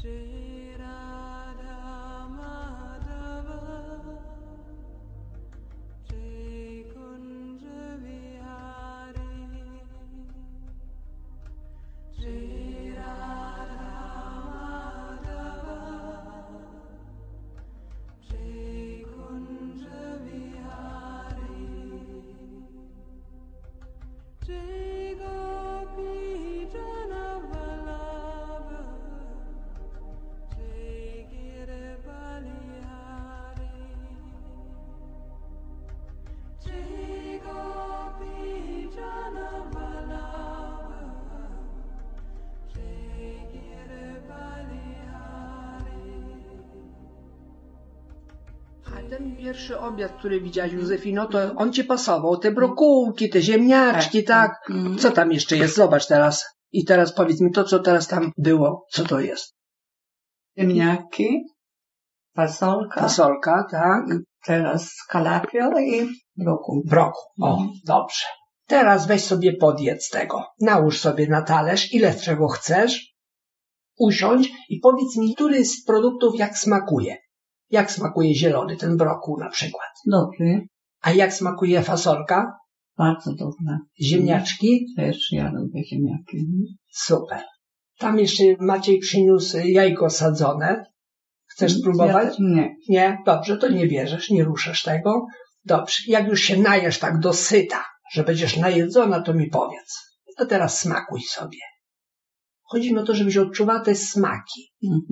Ten pierwszy obiad, który widziałaś, Józefino, to on ci pasował. Te brokułki, te ziemniaczki, tak. Co tam jeszcze jest? Zobacz teraz. I teraz powiedz mi to, co teraz tam było. Co to jest? Ziemniaki, fasolka. Fasolka, tak. Teraz kalafior i brokuł. Brokuł. O, dobrze. Teraz weź sobie podjedz tego. Nałóż sobie na talerz, ile czego chcesz. Usiądź i powiedz mi, który z produktów jak smakuje. Jak smakuje zielony, ten brokuł na przykład? Dobry. A jak smakuje fasolka? Bardzo dobre. Ziemniaczki? Też ja lubię ziemniaki. Super. Tam jeszcze Maciej przyniósł jajko sadzone. Chcesz spróbować? Nie. Nie? Dobrze, to nie bierzesz, nie ruszasz tego. Dobrze. Jak już się najesz tak do syta, że będziesz najedzona, to mi powiedz. A teraz smakuj sobie. Chodzi mi o to, żebyś odczuwała te smaki.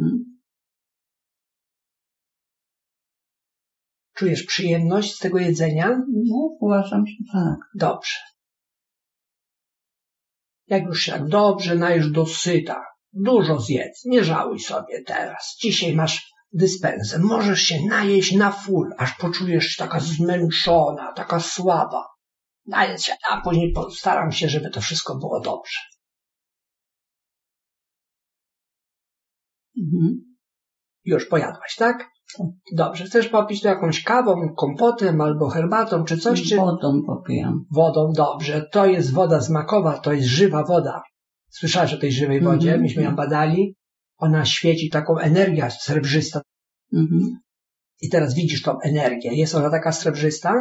Czujesz przyjemność z tego jedzenia? No, uważam, że tak. Dobrze. Jak już się tak dobrze najesz do syta, dużo zjedz, nie żałuj sobie teraz. Dzisiaj masz dyspensę, możesz się najeść na full, aż poczujesz się taka zmęczona, taka słaba. Najedz się, a później postaram się, żeby to wszystko było dobrze. Już pojadłaś, tak? Dobrze. Chcesz popić to jakąś kawą, kompotem albo herbatą, czy coś? Czy... Wodą popijam. Wodą, dobrze. To jest woda smakowa, to jest żywa woda. Słyszałeś o tej żywej wodzie? Myśmy ją badali. Ona świeci taką energią srebrzystą. I teraz widzisz tą energię. Jest ona taka srebrzysta?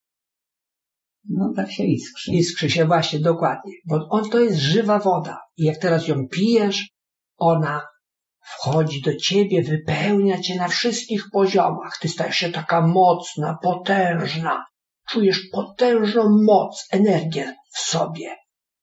No tak się iskrzy. Iskrzy się właśnie, dokładnie. Bo to jest żywa woda. I jak teraz ją pijesz, ona wchodzi do ciebie, wypełnia cię na wszystkich poziomach. Ty stajesz się taka mocna, potężna. Czujesz potężną moc, energię w sobie.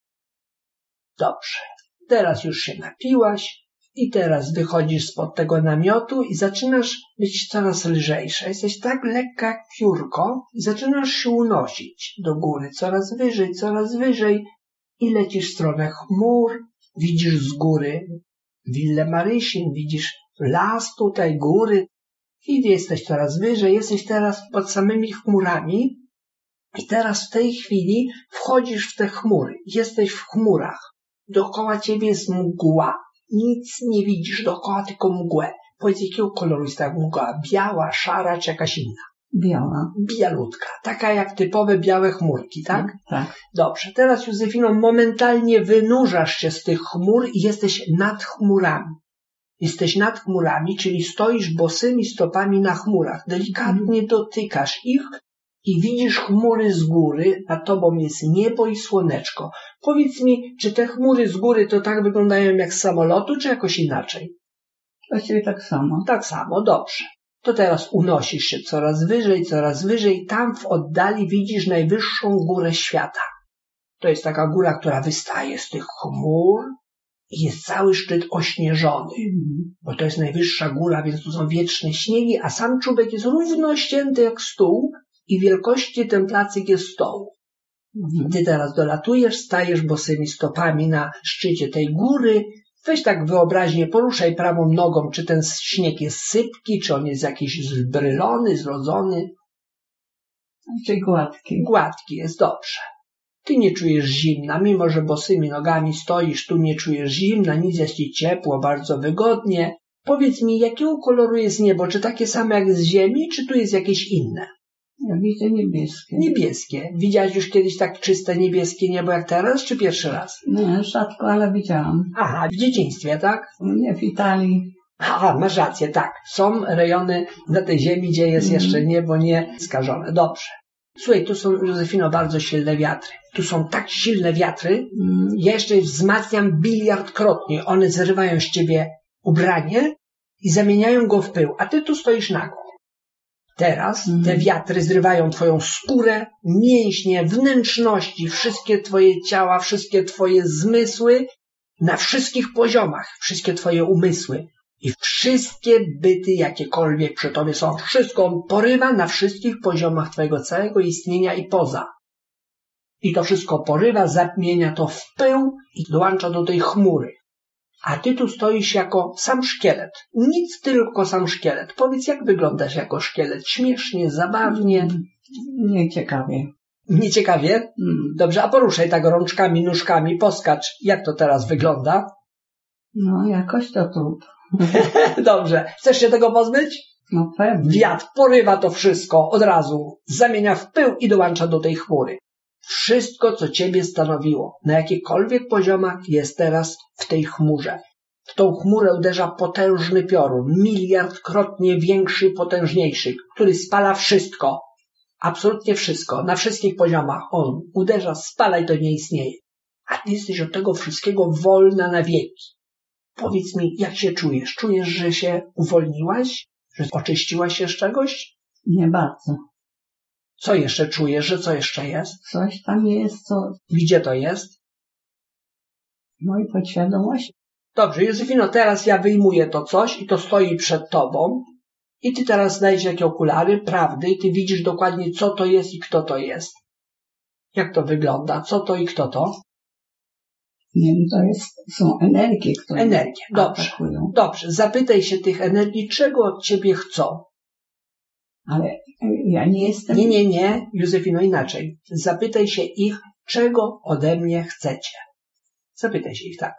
Dobrze. Teraz już się napiłaś i teraz wychodzisz spod tego namiotu i zaczynasz być coraz lżejsza. Jesteś tak lekka jak piórko i zaczynasz się unosić do góry, coraz wyżej i lecisz w stronę chmur. Widzisz z góry Willę Marysin, widzisz las tutaj, góry i jesteś coraz wyżej, jesteś teraz pod samymi chmurami i teraz w tej chwili wchodzisz w te chmury, jesteś w chmurach, dookoła ciebie jest mgła, nic nie widzisz dookoła, tylko mgłę. Powiedz, jakiego koloru jest ta mgła, biała, szara czy jakaś inna? Biała. Bialutka, taka jak typowe białe chmurki, tak? Tak. Dobrze, teraz Józefino momentalnie wynurzasz się z tych chmur i jesteś nad chmurami. Jesteś nad chmurami, czyli stoisz bosymi stopami na chmurach. Delikatnie dotykasz ich i widzisz chmury z góry, nad tobą jest niebo i słoneczko. Powiedz mi, czy te chmury z góry to tak wyglądają jak z samolotu, czy jakoś inaczej? Właściwie tak samo. Tak samo, dobrze. To teraz unosisz się coraz wyżej, tam w oddali widzisz najwyższą górę świata. To jest taka góra, która wystaje z tych chmur i jest cały szczyt ośnieżony, bo to jest najwyższa góra, więc tu są wieczne śniegi, a sam czubek jest równo ścięty jak stół i wielkości ten placyk jest stołu. Ty teraz dolatujesz, stajesz bosymi stopami na szczycie tej góry. Weź tak wyobraźnie, poruszaj prawą nogą, czy ten śnieg jest sypki, czy on jest jakiś zbrylony, zrodzony. Czy gładki. Gładki jest, dobrze. Ty nie czujesz zimna, mimo że bosymi nogami stoisz, tu nie czujesz zimna, nic, jest ci ciepło, bardzo wygodnie. Powiedz mi, jakiego koloru jest niebo? Czy takie same jak z ziemi, czy tu jest jakieś inne? Ja widzę niebieskie. Niebieskie. Widziałaś już kiedyś tak czyste niebieskie niebo jak teraz, czy pierwszy raz? Nie, rzadko, ale widziałam. Aha, w dzieciństwie, tak? Nie, w Italii. Aha, masz rację, tak. Są rejony na tej ziemi, gdzie jest jeszcze niebo nie skażone. Dobrze. Słuchaj, tu są, Józefino, bardzo silne wiatry. Tu są tak silne wiatry, ja jeszcze je wzmacniam biliardkrotnie. One zrywają z ciebie ubranie i zamieniają go w pył, a ty tu stoisz nago. Teraz te wiatry zrywają twoją skórę, mięśnie, wnętrzności, wszystkie twoje ciała, wszystkie twoje zmysły, na wszystkich poziomach, wszystkie twoje umysły i wszystkie byty, jakiekolwiek przy tobie są. Wszystko on porywa na wszystkich poziomach twojego całego istnienia i poza. I to wszystko porywa, zamienia to w pył i dołącza do tej chmury. A ty tu stoisz jako sam szkielet. Nic, tylko sam szkielet. Powiedz, jak wyglądasz jako szkielet? Śmiesznie, zabawnie? Nieciekawie. Nieciekawie? Dobrze, a poruszaj tak rączkami, nóżkami, poskacz. Jak to teraz wygląda? No, jakoś to tu. Dobrze. Chcesz się tego pozbyć? No pewnie. Wiatr porywa to wszystko od razu, zamienia w pył i dołącza do tej chmury. Wszystko, co ciebie stanowiło, na jakichkolwiek poziomach, jest teraz w tej chmurze. W tą chmurę uderza potężny piorun, miliardkrotnie większy, potężniejszy, który spala wszystko. Absolutnie wszystko, na wszystkich poziomach. On uderza, spala i to nie istnieje. A ty jesteś od tego wszystkiego wolna na wieki. Powiedz mi, jak się czujesz? Czujesz, że się uwolniłaś? Że oczyściłaś się z czegoś? Nie bardzo. Co jeszcze czujesz, że co jeszcze jest? Coś tam jest, co... Gdzie to jest? Mojej podświadomości. Dobrze, Józefino, teraz ja wyjmuję to coś i to stoi przed tobą i ty teraz znajdziesz jakie okulary prawdy i ty widzisz dokładnie, co to jest i kto to jest. Jak to wygląda? Co to i kto to? Nie wiem, są energie, które Energie, dobrze. atakują. Dobrze, zapytaj się tych energii, czego od ciebie chcą. Ale ja nie jestem... Nie, Józefino, inaczej. Zapytaj się ich, czego ode mnie chcecie. Zapytaj się ich tak.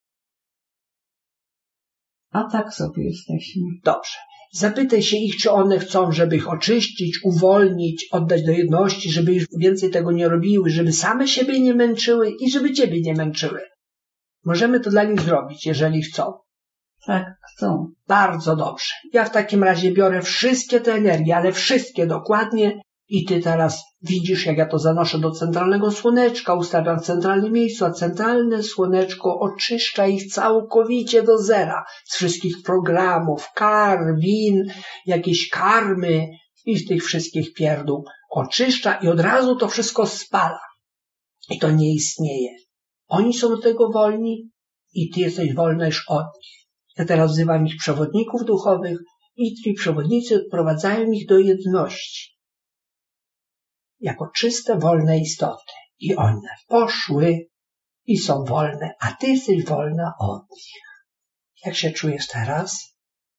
A tak sobie jesteśmy. Dobrze. Zapytaj się ich, czy one chcą, żeby ich oczyścić, uwolnić, oddać do jedności, żeby już więcej tego nie robiły, żeby same siebie nie męczyły i żeby ciebie nie męczyły. Możemy to dla nich zrobić, jeżeli chcą. Tak, chcą. Bardzo dobrze. Ja w takim razie biorę wszystkie te energie, ale wszystkie dokładnie i ty teraz widzisz, jak ja to zanoszę do centralnego słoneczka, ustawiam w centralnym miejscu, a centralne słoneczko oczyszcza ich całkowicie do zera z wszystkich programów, kar, win, jakieś karmy i z tych wszystkich pierdół. Oczyszcza i od razu to wszystko spala. I to nie istnieje. Oni są do tego wolni i ty jesteś wolna już od nich. Ja teraz wzywam ich przewodników duchowych i ci przewodnicy odprowadzają ich do jedności. Jako czyste, wolne istoty. I one poszły i są wolne, a ty jesteś wolna od nich. Jak się czujesz teraz?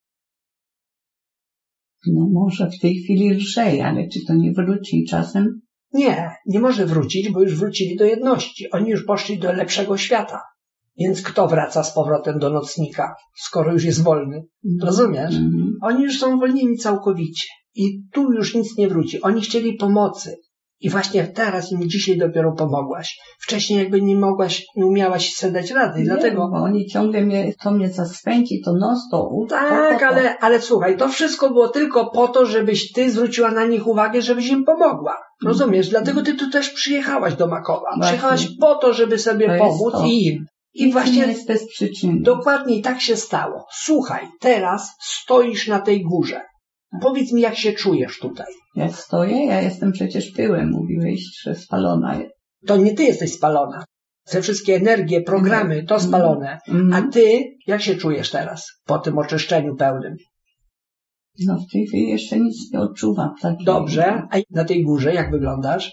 No może w tej chwili lżej, ale czy to nie wróci czasem? Nie może wrócić, bo już wrócili do jedności. Oni już poszli do lepszego świata. Więc kto wraca z powrotem do nocnika, skoro już jest wolny? Rozumiesz? Oni już są wolnieni całkowicie. I tu już nic nie wróci. Oni chcieli pomocy. I właśnie teraz im dzisiaj dopiero pomogłaś. Wcześniej jakby nie mogłaś, nie umiałaś sobie dać rady. Nie, Dlatego... bo oni ciągle mnie zaswęci, to Tak, ale słuchaj, to wszystko było tylko po to, żebyś ty zwróciła na nich uwagę, żebyś im pomogła. Rozumiesz? Dlatego ty tu też przyjechałaś do Makowa. Właśnie. Przyjechałaś po to, żeby sobie pomóc i im. I właśnie nie jest bez przyczyny. dokładnie tak się stało. Słuchaj, teraz stoisz na tej górze. Powiedz mi, jak się czujesz tutaj. Ja stoję, ja jestem przecież pyłem, mówiłeś, że spalona. To nie ty jesteś spalona. Te wszystkie energie, programy, to spalone. A ty, jak się czujesz teraz po tym oczyszczeniu pełnym? No w tej chwili jeszcze nic nie odczuwam. Dobrze. A na tej górze jak wyglądasz?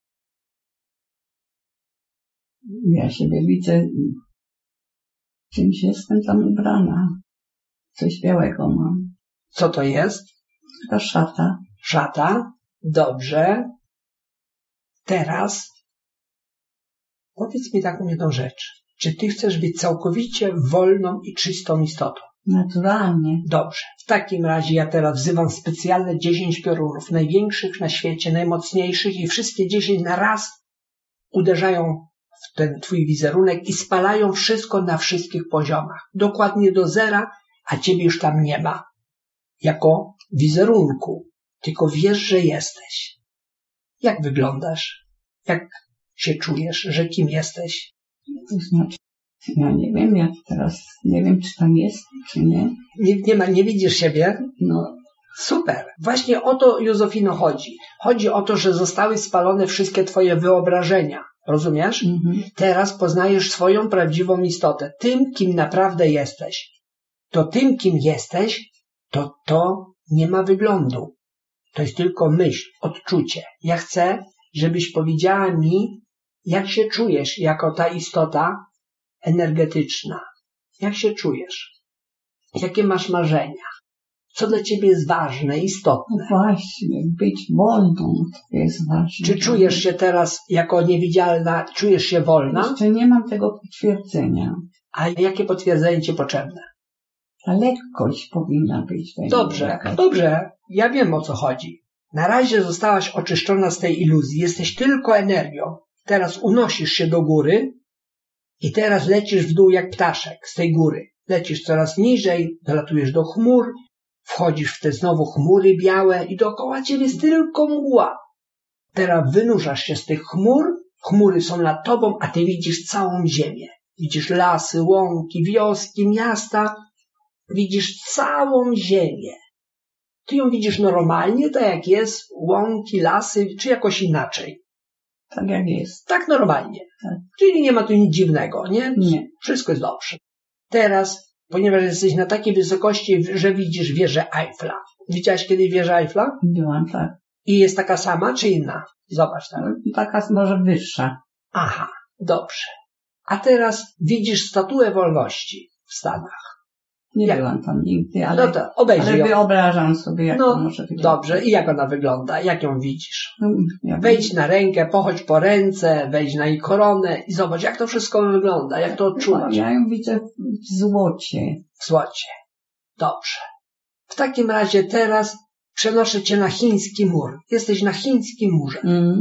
Ja siebie widzę, czymś jestem tam ubrana. Coś białego mam. Co to jest? Ta szata. Szata. Dobrze. Teraz powiedz mi taką jedną rzecz. Czy ty chcesz być całkowicie wolną i czystą istotą? Naturalnie. Dobrze. W takim razie ja teraz wzywam specjalne 10 piorunów, największych na świecie, najmocniejszych i wszystkie 10 na raz uderzają w ten twój wizerunek i spalają wszystko na wszystkich poziomach. Dokładnie do zera, a ciebie już tam nie ma. Jako wizerunku. Tylko wiesz, że jesteś. Jak wyglądasz? Jak się czujesz, że kim jesteś? To znaczy, ja nie wiem, jak teraz, nie wiem, czy tam jest, czy nie. Nie widzisz siebie? No, Super. Właśnie o to, Józefino, chodzi. Chodzi o to, że zostały spalone wszystkie twoje wyobrażenia. Rozumiesz? Teraz poznajesz swoją prawdziwą istotę. Tym, kim naprawdę jesteś. To tym, kim jesteś, to nie ma wyglądu. To jest tylko myśl, odczucie. Ja chcę, żebyś powiedziała mi, jak się czujesz jako ta istota energetyczna. Jak się czujesz? Jakie masz marzenia? Co dla ciebie jest ważne, istotne? no właśnie, być wolną to jest ważne. Czy czujesz się teraz jako niewidzialna, czujesz się wolna? Jeszcze nie mam tego potwierdzenia. A jakie potwierdzenie ci potrzebne? Ta lekkość powinna być. Dobrze, dobrze. Ja wiem, o co chodzi. Na razie zostałaś oczyszczona z tej iluzji. Jesteś tylko energią. Teraz unosisz się do góry i teraz lecisz w dół jak ptaszek z tej góry. Lecisz coraz niżej, dolatujesz do chmur, wchodzisz w te znowu chmury białe i dookoła ciebie jest tylko mgła. Teraz wynurzasz się z tych chmur, chmury są nad tobą, a ty widzisz całą ziemię. Widzisz lasy, łąki, wioski, miasta. Widzisz całą ziemię. Ty ją widzisz normalnie, tak jak jest, łąki, lasy, czy jakoś inaczej? Tak jak jest. Tak normalnie. Tak. Czyli nie ma tu nic dziwnego, nie? Nie. Wszystko jest dobrze. Teraz, ponieważ jesteś na takiej wysokości, że widzisz wieżę Eiffla. Widziałaś kiedyś wieżę Eiffla? Byłam, tak. I jest taka sama, czy inna? Zobacz tam. Taka może wyższa. Aha, dobrze. A teraz widzisz statuę wolności w Stanach. Nie Jak? byłam tam nigdy, ale, No to obejrzyj ale ją. wyobrażam sobie, jak to może wyglądać. Dobrze. I jak ona wygląda? Jak ją widzisz? No, ja Wejdź na rękę, pochodź po ręce, wejdź na jej koronę i zobacz, jak to wszystko wygląda, jak to odczuwasz Ja ją widzę w złocie. w złocie. Dobrze. W takim razie teraz przenoszę cię na chiński mur. Jesteś na chińskim murze.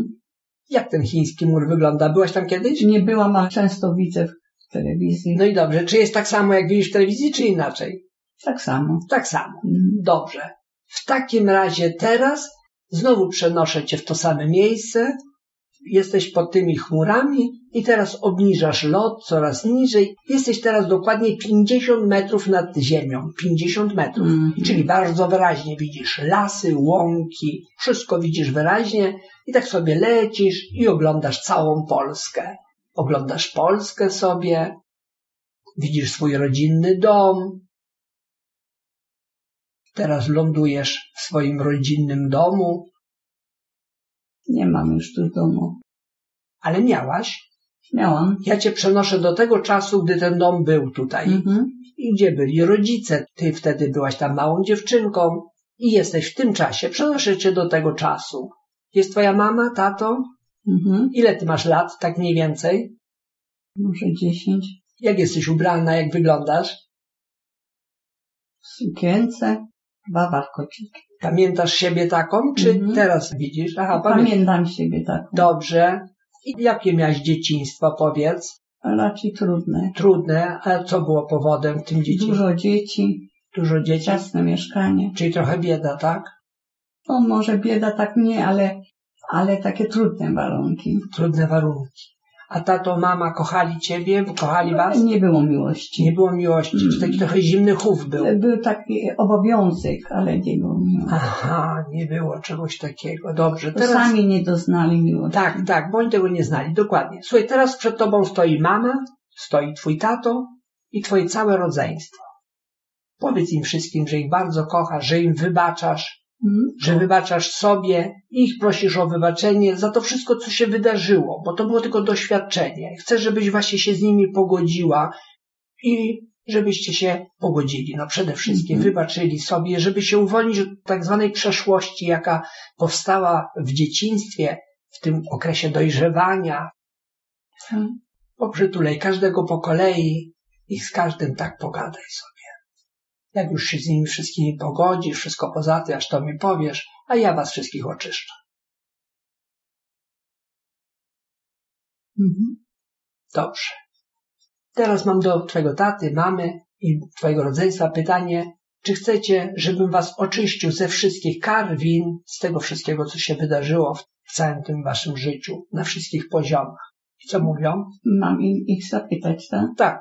Jak ten chiński mur wygląda? Byłaś tam kiedyś? Nie byłam, a często widzę w telewizji. No i dobrze. Czy jest tak samo, jak widzisz w telewizji, czy inaczej? Tak samo. Tak samo. Dobrze. W takim razie teraz znowu przenoszę cię w to same miejsce. Jesteś pod tymi chmurami i teraz obniżasz lot coraz niżej. Jesteś teraz dokładnie 50 metrów nad ziemią. 50 metrów. Czyli bardzo wyraźnie widzisz lasy, łąki. Wszystko widzisz wyraźnie i tak sobie lecisz i oglądasz całą Polskę. Oglądasz Polskę sobie. Widzisz swój rodzinny dom. Teraz lądujesz w swoim rodzinnym domu. Nie mam już tu domu. Ale miałaś. Miałam. Ja cię przenoszę do tego czasu, gdy ten dom był tutaj. I gdzie byli rodzice. Ty wtedy byłaś tam małą dziewczynką i jesteś w tym czasie. Przenoszę cię do tego czasu. Jest twoja mama, tato? Ile ty masz lat, tak mniej więcej? Może 10. Jak jesteś ubrana, jak wyglądasz? W sukience, baba w kociki. Pamiętasz siebie taką, czy teraz widzisz? Aha, Pamiętam siebie taką. Dobrze. I jakie miałaś dzieciństwo, powiedz? Raczej trudne. Trudne, a co było powodem w tym dzieciństwie? Dużo dzieci. Dużo dzieci? Ciasne mieszkanie. Czyli trochę bieda, tak? No może bieda tak nie, ale takie trudne warunki. Trudne warunki. A tato, mama kochali ciebie? Kochali was? Nie było miłości. Nie było miłości. Czy taki trochę zimny chów był? Był taki obowiązek, ale nie było miłości. Aha, nie było czegoś takiego. Dobrze. To sami nie doznali miłości. Tak, bo oni tego nie znali. Dokładnie. Słuchaj, teraz przed tobą stoi mama, stoi twój tato i twoje całe rodzeństwo. Powiedz im wszystkim, że ich bardzo kochasz, że im wybaczasz, że wybaczasz sobie i ich prosisz o wybaczenie za to wszystko, co się wydarzyło, bo to było tylko doświadczenie. Chcę, żebyś właśnie się z nimi pogodziła i żebyście się pogodzili. No przede wszystkim wybaczyli sobie, żeby się uwolnić od tak zwanej przeszłości, jaka powstała w dzieciństwie, w tym okresie dojrzewania. Poprzytulej każdego po kolei i z każdym tak pogadaj sobie. Jak już się z nimi wszystkimi pogodzisz, wszystko pozałatwiasz, to mi powiesz, a ja was wszystkich oczyszczę. Dobrze. Teraz mam do twojego taty, mamy i twojego rodzeństwa pytanie, czy chcecie, żebym was oczyścił ze wszystkich kar, win, z tego wszystkiego, co się wydarzyło w całym tym waszym życiu, na wszystkich poziomach. I co mówią? Mam ich zapytać, tak? Tak.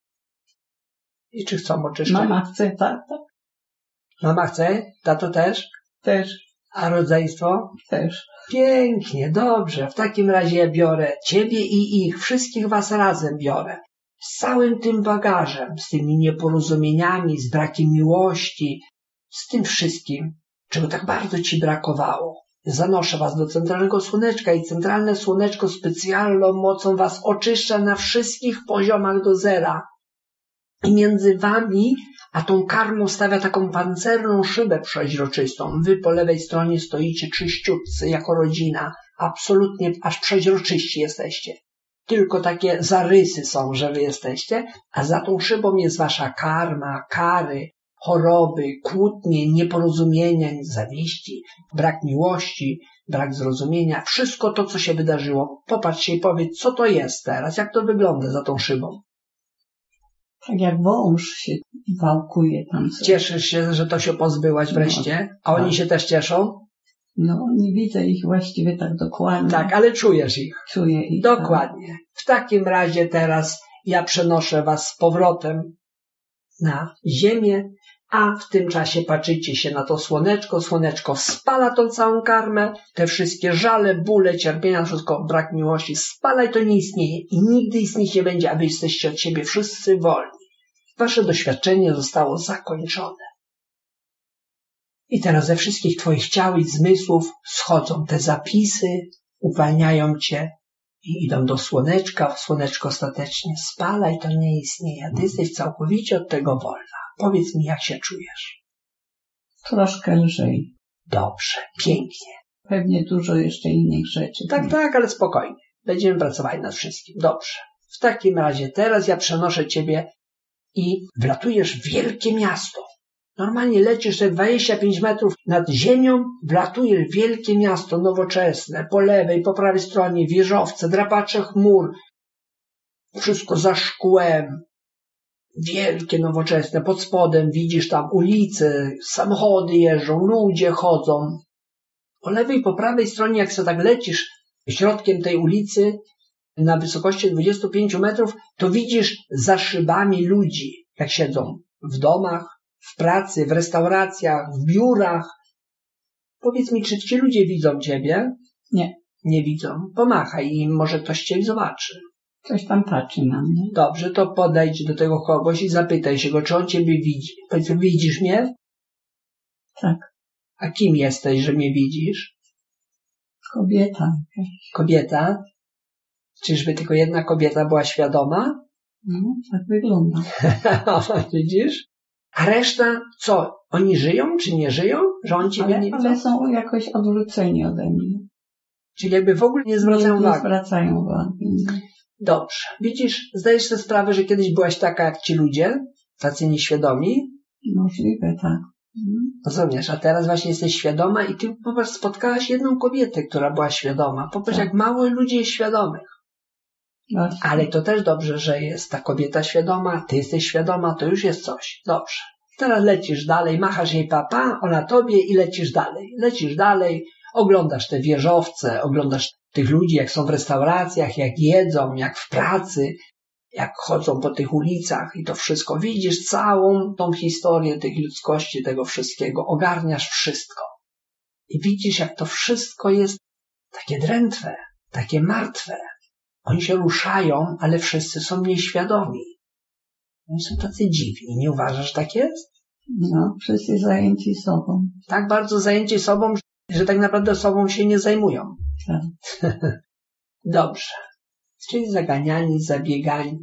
I czy chcą oczyszczenia? Mama chce, tak? Mama chce? Tato też? Też. A rodzeństwo? Też. Pięknie, dobrze. W takim razie ja biorę ciebie i ich, wszystkich was razem biorę. Z całym tym bagażem, z tymi nieporozumieniami, z brakiem miłości, z tym wszystkim, czego tak bardzo ci brakowało. Zanoszę was do centralnego słoneczka i centralne słoneczko specjalną mocą was oczyszcza na wszystkich poziomach do zera. I między wami a tą karmą stawia taką pancerną szybę przeźroczystą. Wy po lewej stronie stoicie czyściutcy jako rodzina. Absolutnie aż przeźroczyści jesteście. Tylko takie zarysy są, że wy jesteście, a za tą szybą jest wasza karma, kary, choroby, kłótnie, nieporozumienia, zawiści, brak miłości, brak zrozumienia. Wszystko to, co się wydarzyło. Popatrz się i powiedz, co to jest teraz, jak to wygląda za tą szybą. Tak jak wąż się wałkuje tam. Cieszysz się, że to się pozbyłaś wreszcie? A oni się też cieszą? No, nie widzę ich właściwie tak dokładnie. Tak, ale czujesz ich. Czuję ich. Dokładnie. Tak. W takim razie teraz ja przenoszę was z powrotem na ziemię, a w tym czasie patrzycie się na to słoneczko. Słoneczko spala tą całą karmę, te wszystkie żale, bóle, cierpienia, wszystko, brak miłości, spala i to nie istnieje. I nigdy istnieć nie będzie, a wy jesteście od siebie wszyscy wolni. Wasze doświadczenie zostało zakończone. I teraz ze wszystkich twoich ciał i zmysłów schodzą te zapisy, uwalniają cię i idą do słoneczka. Słoneczko ostatecznie spala i to nie istnieje. Ty jesteś całkowicie od tego wolna. Powiedz mi, jak się czujesz. Troszkę lżej. Dobrze, pięknie. Pewnie dużo jeszcze innych rzeczy. Tak, ale spokojnie. Będziemy pracowali nad wszystkim. Dobrze. W takim razie teraz ja przenoszę ciebie i wlatujesz w wielkie miasto. Normalnie lecisz te 25 metrów nad ziemią, wlatujesz w wielkie miasto nowoczesne, po lewej, po prawej stronie wieżowce, drapacze chmur, wszystko za szkłem, wielkie, nowoczesne, pod spodem widzisz tam ulice, samochody jeżdżą, ludzie chodzą. Po lewej, po prawej stronie, jak sobie tak lecisz środkiem tej ulicy na wysokości 25 metrów, to widzisz za szybami ludzi, jak siedzą w domach, w pracy, w restauracjach, w biurach. Powiedz mi, czy ci ludzie widzą ciebie? Nie. Nie widzą. Pomachaj im, może ktoś cię zobaczy. Ktoś tam patrzy na mnie. Dobrze, to podejdź do tego kogoś i zapytaj się go, czy on ciebie widzi. Powiedz, widzisz mnie? Tak. A kim jesteś, że mnie widzisz? Kobieta. Kobieta? Czyżby tylko jedna kobieta była świadoma? No, tak wygląda. Widzisz? A reszta co? Oni żyją czy nie żyją? Że on ciebie nie widzą? Ale są jakoś odwróceni ode mnie. Czyli jakby w ogóle nie zwracają uwagi. Nie zwracają uwagi. Dobrze. Widzisz, zdajesz sobie sprawę, że kiedyś byłaś taka jak ci ludzie? Tacy nieświadomi? Możliwe, tak. Rozumiesz, a teraz właśnie jesteś świadoma i ty popatrz, spotkałaś jedną kobietę, która była świadoma. Popatrz, tak. Jak mało ludzi jest świadomych. Właśnie. Ale to też dobrze, że jest ta kobieta świadoma, ty jesteś świadoma, to już jest coś. Dobrze. Teraz lecisz dalej, machasz jej papa, ona tobie i lecisz dalej. Lecisz dalej, oglądasz te wieżowce, oglądasz tych ludzi, jak są w restauracjach, jak jedzą, jak w pracy, jak chodzą po tych ulicach i to wszystko. Widzisz całą tą historię tych ludzkości, tego wszystkiego. Ogarniasz wszystko. I widzisz, jak to wszystko jest takie drętwe, takie martwe. Oni się ruszają, ale wszyscy są nieświadomi. Oni są tacy dziwni. Nie uważasz, że tak jest? No, wszyscy zajęci sobą. Tak bardzo zajęci sobą, że tak naprawdę sobą się nie zajmują. Tak. Dobrze. Czyli zaganiani, zabiegani.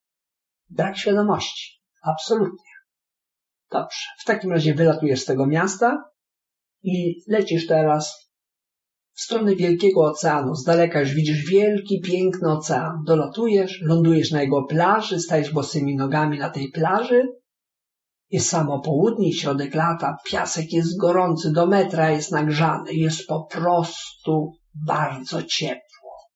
Brak świadomości. Absolutnie. Dobrze. W takim razie wylatujesz z tego miasta i lecisz teraz w stronę wielkiego oceanu. Z daleka już widzisz wielki, piękny ocean. Dolatujesz, lądujesz na jego plaży, stajesz bosymi nogami na tej plaży. Jest samo południe, środek lata, piasek jest gorący, do metra jest nagrzany. Jest po prostu bardzo ciepło.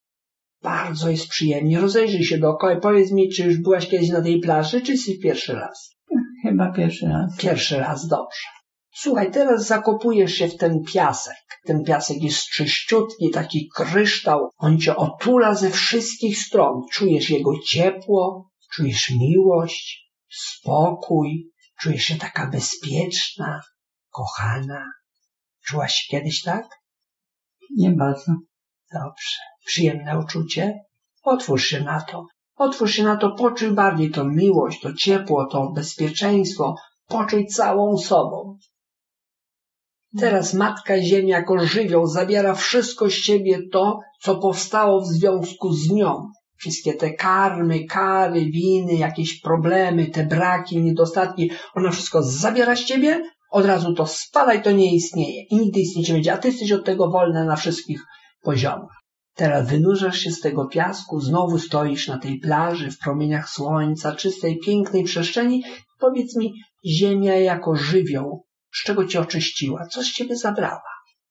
Bardzo jest przyjemnie. Rozejrzyj się dookoła i powiedz mi, czy już byłaś kiedyś na tej plaży, czy jesteś pierwszy raz? Chyba pierwszy raz. Pierwszy raz, dobrze. Słuchaj, teraz zakopujesz się w ten piasek. Ten piasek jest czyściutki, taki kryształ. On cię otula ze wszystkich stron. Czujesz jego ciepło, czujesz miłość, spokój. Czujesz się taka bezpieczna, kochana. Czułaś się kiedyś tak? Nie bardzo. Dobrze. Przyjemne uczucie? Otwórz się na to. Otwórz się na to, poczuj bardziej tą miłość, to ciepło, to bezpieczeństwo. Poczuj całą sobą. Teraz Matka Ziemia jako żywioł zabiera wszystko z ciebie to, co powstało w związku z nią. Wszystkie te karmy, kary, winy, jakieś problemy, te braki, niedostatki, ona wszystko zabiera z ciebie, od razu to spala i to nie istnieje. I nigdy istnieć nie będzie, a ty jesteś od tego wolna na wszystkich poziomach. Teraz wynurzasz się z tego piasku, znowu stoisz na tej plaży, w promieniach słońca, czystej, pięknej przestrzeni. Powiedz mi, Ziemia jako żywioł, z czego cię oczyściła? Co z ciebie zabrała?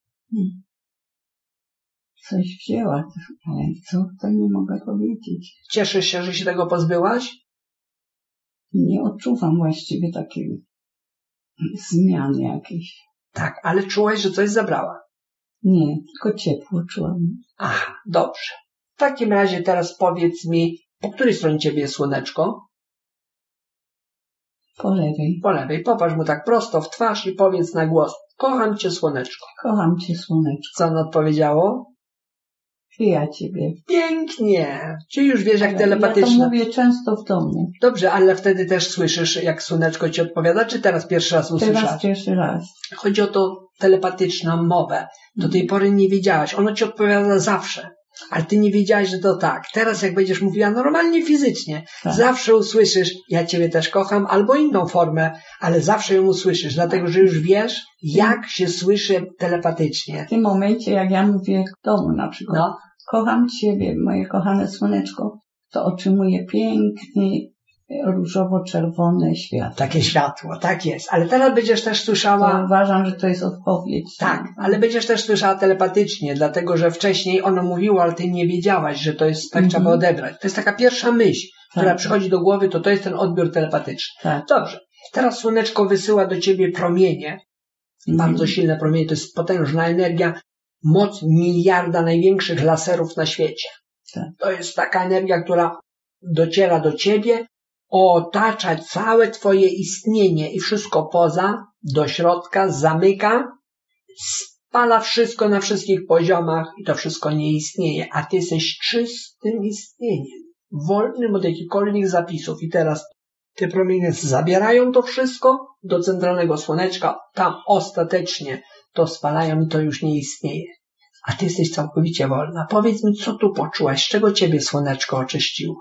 Coś wzięła, ale co, to nie mogę powiedzieć. Cieszysz się, że się tego pozbyłaś? Nie odczuwam właściwie takiej zmiany jakiejś. Tak, ale czułaś, że coś zabrała. Nie, tylko ciepło czułam. Aha, dobrze. W takim razie teraz powiedz mi, po której stronie ciebie jest słoneczko? Po lewej. Po lewej. Popatrz mu tak prosto w twarz i powiedz na głos: kocham cię, słoneczko. Kocham cię, słoneczko. Co ono odpowiedziało? I ja ciebie. Pięknie. Czyli już wiesz, jak Ja telepatycznie. to mówię często w domu. Dobrze, ale wtedy też słyszysz, jak słoneczko ci odpowiada, czy teraz pierwszy raz usłyszałaś? Teraz pierwszy raz. Chodzi o to telepatyczną mowę. Do tej pory nie wiedziałaś. Ono ci odpowiada zawsze. Ale ty nie wiedziałaś, że to tak. Teraz jak będziesz mówiła normalnie fizycznie, Tak. zawsze usłyszysz: ja ciebie też kocham, albo inną formę, ale zawsze ją usłyszysz, dlatego że już wiesz, jak się słyszy telepatycznie. W tym momencie, jak ja mówię w domu na przykład, No, kocham ciebie, moje kochane słoneczko, to otrzymuję piękny, różowo-czerwone światło. takie światło, tak jest. Ale teraz będziesz też słyszała... To uważam, że to jest odpowiedź. Tak, ale będziesz też słyszała telepatycznie, dlatego że wcześniej ono mówiło, ale ty nie wiedziałaś, że to jest tak, trzeba odebrać. To jest taka pierwsza myśl, która przychodzi do głowy, to jest ten odbiór telepatyczny. Tak. Dobrze. Teraz słoneczko wysyła do ciebie promienie, bardzo silne promienie, to jest potężna energia, moc miliarda największych laserów na świecie. Tak. To jest taka energia, która dociera do ciebie, otacza całe twoje istnienie i wszystko poza, do środka, zamyka, spala wszystko na wszystkich poziomach i to wszystko nie istnieje, a ty jesteś czystym istnieniem, wolnym od jakichkolwiek zapisów. I teraz te promienie zabierają to wszystko do centralnego słoneczka, tam ostatecznie to spalają i to już nie istnieje. A ty jesteś całkowicie wolna. Powiedz mi, co tu poczułaś, z czego ciebie słoneczko oczyściło?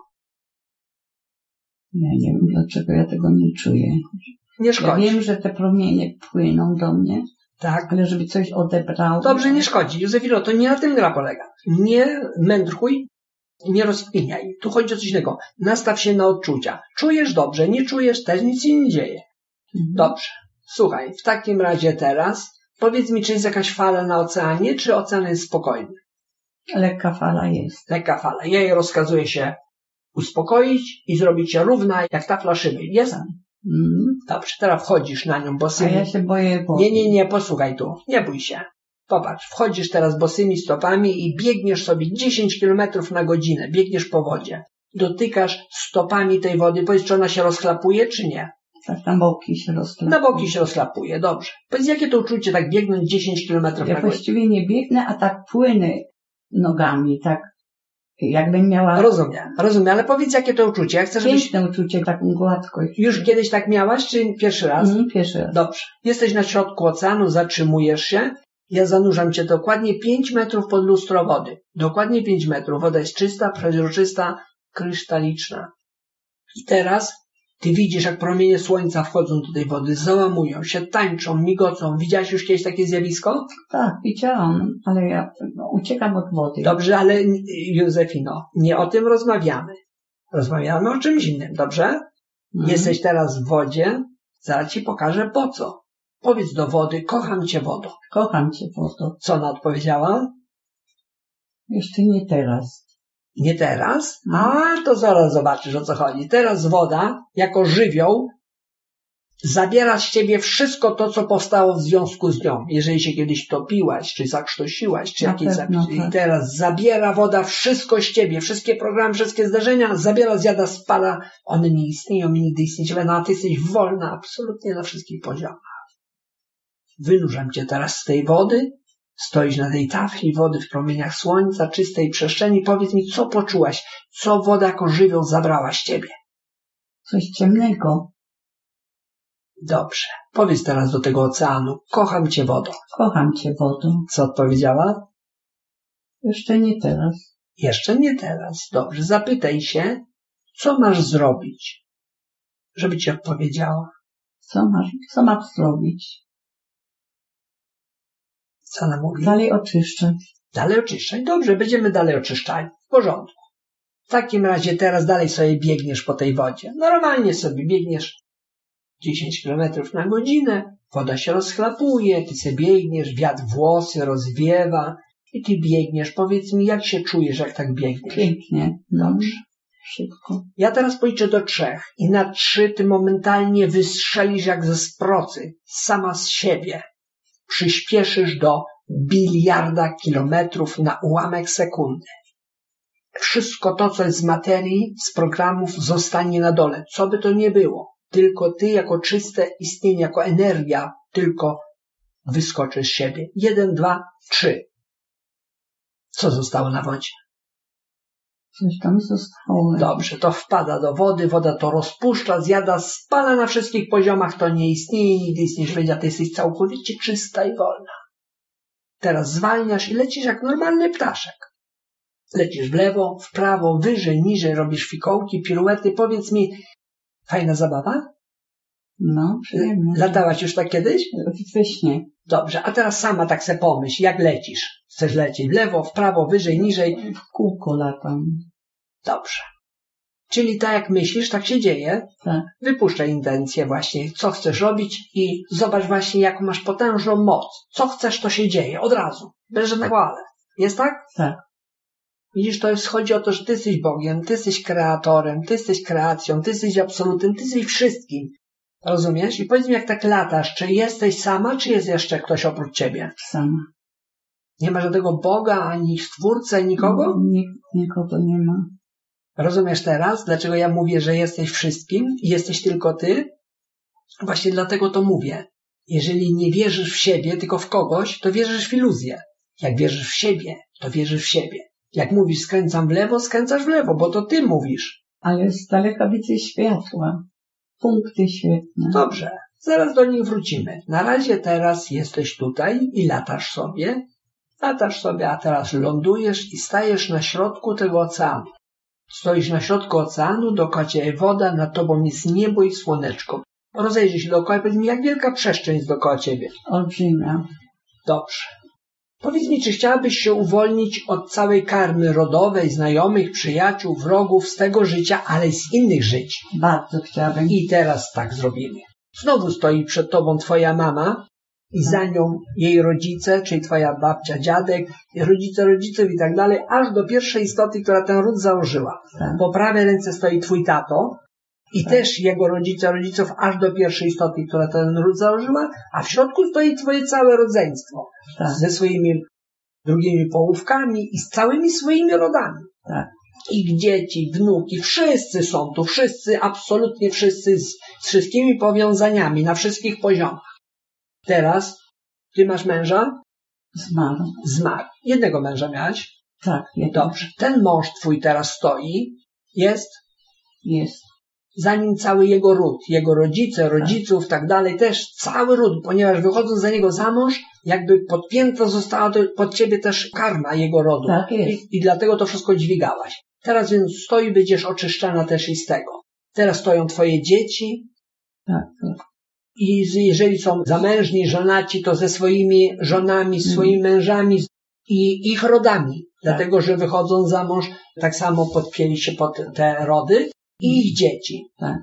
Ja nie wiem, dlaczego ja tego nie czuję. Nie Ja szkodzi. wiem, że te promienie płyną do mnie, Tak. ale żeby coś odebrało. Dobrze, nie szkodzi. Józefino, to nie na tym gra polega. Nie mędrkuj, nie rozkminiaj. Tu chodzi o coś innego. Nastaw się na odczucia. Czujesz dobrze, nie czujesz, też nic się nie dzieje. Dobrze. Słuchaj, w takim razie teraz powiedz mi, czy jest jakaś fala na oceanie, czy ocean jest spokojny? Lekka fala jest. Lekka fala. Ja jej rozkazuję się uspokoić i zrobić się równa jak tafla szyby. Jest? Dobrze, teraz wchodzisz na nią A bosymi. ja się boję wody. Nie, posłuchaj tu. Nie bój się. Popatrz, wchodzisz teraz bosymi stopami i biegniesz sobie 10 km na godzinę. Biegniesz po wodzie. Dotykasz stopami tej wody. Powiedz, czy ona się rozchlapuje, czy nie? Tak na boki się rozklapuje. Na boki się rozchlapuje, dobrze. Powiedz, jakie to uczucie tak biegnąć 10 km na Ja godzinę? właściwie nie biegnę, a tak płynę nogami, tak jakbym miała Rozumiem, ale powiedz, jakie to uczucie. Ja chcę, żebyś piękne uczucie, taką gładkość. już kiedyś tak miałaś, czy pierwszy raz? Pierwszy raz. Dobrze. Jesteś na środku oceanu, zatrzymujesz się. Ja zanurzam cię dokładnie 5 metrów pod lustro wody. Dokładnie 5 metrów. Woda jest czysta, przeźroczysta, krystaliczna. I teraz ty widzisz, jak promienie słońca wchodzą do tej wody, załamują się, tańczą, migocą. Widziałaś już kiedyś takie zjawisko? Tak, widziałam, ale ja uciekam od wody. Dobrze, ale Józefino, nie o tym rozmawiamy. Rozmawiamy o czymś innym, dobrze? Jesteś teraz w wodzie, zaraz ci pokażę po co. Powiedz do wody: kocham cię, wodo. Kocham cię, wodo. Co ona odpowiedziała? Jeszcze nie teraz. Nie teraz? A, to zaraz zobaczysz, o co chodzi. Teraz woda, jako żywioł, zabiera z ciebie wszystko to, co powstało w związku z nią. Jeżeli się kiedyś topiłaś, czy zakrztusiłaś, czy jakieś zapisy. I teraz zabiera woda wszystko z ciebie, wszystkie programy, wszystkie zdarzenia, zabiera, zjada, spala. One nie istnieją i nigdy istnieć nie będą, a ty jesteś wolna absolutnie na wszystkich poziomach. Wynurzam cię teraz z tej wody, stoisz na tej tafli wody w promieniach słońca, czystej przestrzeni. Powiedz mi, co poczułaś, co woda jako żywioł zabrała z ciebie? Coś ciemnego. Dobrze. Powiedz teraz do tego oceanu. Kocham cię, wodo. Kocham cię, wodo. Co odpowiedziała? Jeszcze nie teraz. Jeszcze nie teraz. Dobrze. Zapytaj się, co masz zrobić, żeby ci odpowiedziała. Co masz zrobić? Co ona mówi? Dalej oczyszczać. Dalej oczyszczać? Dobrze, będziemy dalej oczyszczali. W porządku. W takim razie teraz dalej sobie biegniesz po tej wodzie. Normalnie sobie biegniesz 10 km na godzinę, woda się rozchlapuje, ty sobie biegniesz, wiatr włosy rozwiewa i ty biegniesz. Powiedz mi, jak się czujesz, jak tak biegniesz? Pięknie. Dobrze. Szybko. Ja teraz policzę do 3 i na 3 ty momentalnie wystrzelisz jak ze sprocy, sama z siebie. Przyspieszysz do biliarda kilometrów na ułamek sekundy. Wszystko to, co jest z materii, z programów, zostanie na dole. Co by to nie było. Tylko ty jako czyste istnienie, jako energia, tylko wyskoczysz z siebie. 1, 2, 3. Co zostało na wodzie? Coś tam zostało. Dobrze, to wpada do wody, woda to rozpuszcza, zjada, spala na wszystkich poziomach, to nie istnieje, nigdy istnieć będzie, a ty jesteś całkowicie czysta i wolna. Teraz zwalniasz i lecisz jak normalny ptaszek. Lecisz w lewo, w prawo, wyżej, niżej, robisz fikołki, piruety. Powiedz mi, fajna zabawa? No, przyjemnie. Latałaś już tak kiedyś? Wyśnie. Dobrze, a teraz sama tak se pomyśl, jak lecisz? Chcesz lecieć w lewo, w prawo, wyżej, niżej? W kółko latam. Dobrze. Czyli tak jak myślisz, tak się dzieje. Tak. Wypuszczaj intencję właśnie, co chcesz robić i zobacz właśnie, jaką masz potężną moc. Co chcesz, to się dzieje, od razu. Bez żadnego ale. Jest tak? Tak. Widzisz, to jest, chodzi o to, że ty jesteś Bogiem, ty jesteś kreatorem, ty jesteś kreacją, ty jesteś absolutem, ty jesteś wszystkim. Rozumiesz? I powiedz mi, jak tak latasz, czy jesteś sama, czy jest jeszcze ktoś oprócz ciebie? Sama. Nie ma żadnego Boga, ani Stwórcy, ani nikogo? Nikogo nie ma. Rozumiesz teraz, dlaczego ja mówię, że jesteś wszystkim i jesteś tylko ty? Właśnie dlatego to mówię. Jeżeli nie wierzysz w siebie, tylko w kogoś, to wierzysz w iluzję. Jak wierzysz w siebie, to wierzysz w siebie. Jak mówisz skręcam w lewo, skręcasz w lewo, bo to ty mówisz. Ale z daleka widzę światła. Punkty świetne. Dobrze, zaraz do nich wrócimy. Na razie teraz jesteś tutaj i latasz sobie, a teraz lądujesz i stajesz na środku tego oceanu. Stoisz na środku oceanu, dookoła ciebie woda, nad tobą jest niebo i słoneczko. Rozejrzyj się dookoła i powiedz mi, jak wielka przestrzeń jest dookoła ciebie. Olbrzymia. Dobrze. Powiedz mi, czy chciałabyś się uwolnić od całej karmy rodowej, znajomych, przyjaciół, wrogów, z tego życia, ale z innych żyć? Bardzo chciałabym. I teraz tak zrobimy. Znowu stoi przed tobą twoja mama i za nią jej rodzice, czyli twoja babcia, dziadek, rodzice rodziców i tak dalej, aż do pierwszej istoty, która ten ród założyła. Tak. Po prawej ręce stoi twój tato i też jego rodzice rodziców, aż do pierwszej istoty, która ten ród założyła, a w środku stoi twoje całe rodzeństwo. Tak. Ze swoimi drugimi połówkami i z całymi swoimi rodami. Tak. Ich dzieci, wnuki, wszyscy są tu, wszyscy, absolutnie wszyscy z wszystkimi powiązaniami, na wszystkich poziomach. Teraz, ty masz męża? Zmarł. Zmarł. Jednego męża miałaś? Tak. Dobrze. Ten mąż twój teraz stoi, jest? Jest. Za nim cały jego ród, jego rodzice, rodziców, tak dalej, też cały ród, ponieważ wychodząc za niego za mąż, jakby podpięta została pod ciebie też karma jego rodu. Tak jest. I dlatego to wszystko dźwigałaś. Teraz więc stoi, będziesz oczyszczana też i z tego. Teraz stoją twoje dzieci. Tak, tak. I jeżeli są zamężni, żonaci, to ze swoimi żonami, swoimi mężami i ich rodami. Dlatego, że wychodząc za mąż, tak samo podpięli się pod te rody i ich dzieci. Tak.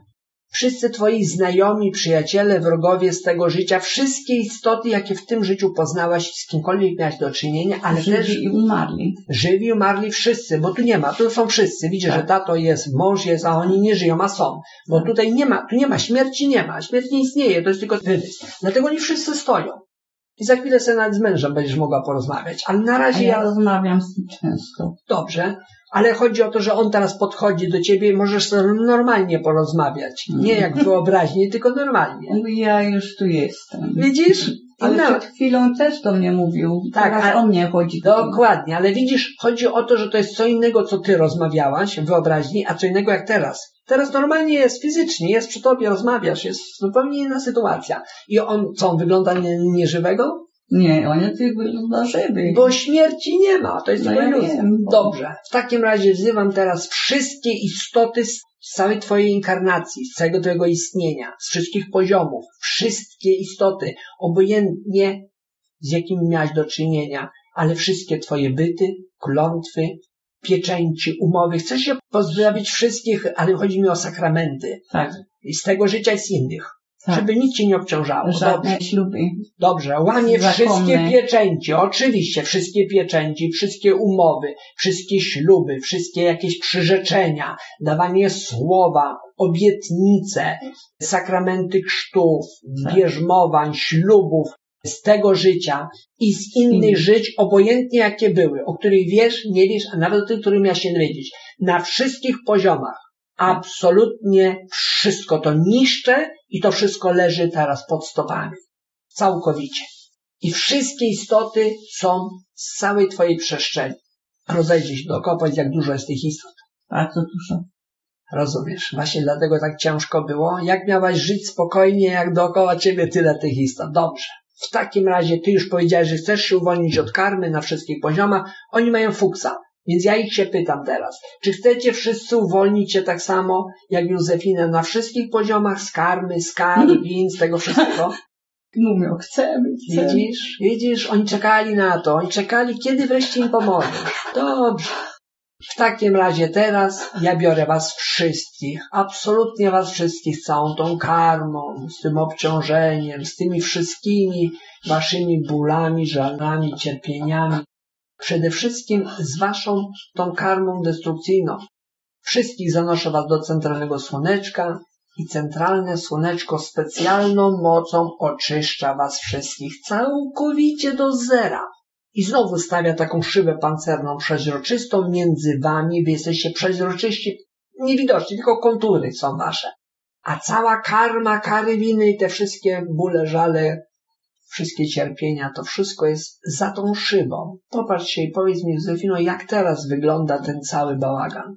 Wszyscy twoi znajomi, przyjaciele, wrogowie z tego życia, wszystkie istoty, jakie w tym życiu poznałaś, z kimkolwiek miałaś do czynienia, ale Żywi też i umarli. żywi i umarli wszyscy, bo tu nie ma, tu są wszyscy. Widzisz, że tato jest, mąż jest, a oni nie żyją, a są. Bo tutaj nie ma, śmierci nie ma, śmierć nie istnieje, to jest tylko wymysł. Dlatego oni wszyscy stoją. I za chwilę sobie nawet z mężem będziesz mogła porozmawiać. Ale na razie ja rozmawiam z nim często. Dobrze, ale chodzi o to, że on teraz podchodzi do ciebie i możesz sobie normalnie porozmawiać. Nie jak w wyobraźni, tylko normalnie. Ja już tu jestem. Widzisz? Ale przed chwilą też do mnie mówił. Tak, teraz o mnie chodzi. Dokładnie, ale widzisz, chodzi o to, że to jest co innego, co ty rozmawiałaś w wyobraźni, a co innego jak teraz. Teraz normalnie jest fizycznie, jest przy tobie, rozmawiasz, jest zupełnie inna sytuacja. I on, co, on wygląda nieżywego? Nie, on wygląda żywy. Bo śmierci nie ma, to jest tylko iluzja. Bo... Dobrze, w takim razie wzywam teraz wszystkie istoty z całej twojej inkarnacji, z całego twojego istnienia, z wszystkich poziomów, wszystkie istoty, obojętnie z jakimi miałaś do czynienia, ale wszystkie twoje byty, klątwy, pieczęci, umowy. Chcesz się pozbawić wszystkich, ale chodzi mi o sakramenty. Tak. I z tego życia i z innych. Tak. Żeby nic cię nie obciążało. Żadne śluby. Dobrze, łamie wszystkie pieczęci, oczywiście, wszystkie pieczęci, wszystkie umowy, wszystkie śluby, wszystkie jakieś przyrzeczenia, dawanie słowa, obietnice, sakramenty chrztów, bierzmowań, ślubów z tego życia i z innych żyć, obojętnie jakie były, o których wiesz, nie wiesz, a nawet o tych, których miałeś się dowiedzieć. Na wszystkich poziomach. Absolutnie wszystko to niszczę i to wszystko leży teraz pod stopami. Całkowicie. I wszystkie istoty są z całej twojej przestrzeni. Rozejrzyj się dookoła, powiedz, jak dużo jest tych istot. Bardzo dużo. Rozumiesz? Właśnie dlatego tak ciężko było. Jak miałaś żyć spokojnie, jak dookoła ciebie tyle tych istot. Dobrze. W takim razie ty już powiedziałeś, że chcesz się uwolnić od karmy na wszystkich poziomach. Oni mają fuksa. Więc ja ich się pytam teraz, czy chcecie wszyscy uwolnić się tak samo jak Józefinę na wszystkich poziomach z karmy, z kar, win, z tego wszystkiego? Mówią, chcemy. Widzisz, oni czekali na to, oni czekali, kiedy wreszcie im pomożesz. Dobrze. W takim razie teraz ja biorę was wszystkich, absolutnie was wszystkich, z całą tą karmą, z tym obciążeniem, z tymi wszystkimi waszymi bólami, żalami, cierpieniami. Przede wszystkim z waszą tą karmą destrukcyjną. Wszystkich zanoszę was do centralnego słoneczka i centralne słoneczko specjalną mocą oczyszcza was wszystkich całkowicie do zera. I znowu stawia taką szybę pancerną przeźroczystą między wami. Wy jesteście przeźroczyści, niewidoczni, tylko kontury są wasze. A cała karma, kary, winy i te wszystkie bóle, żale, wszystkie cierpienia, to wszystko jest za tą szybą. Popatrz się i powiedz mi, Józefino, jak teraz wygląda ten cały bałagan?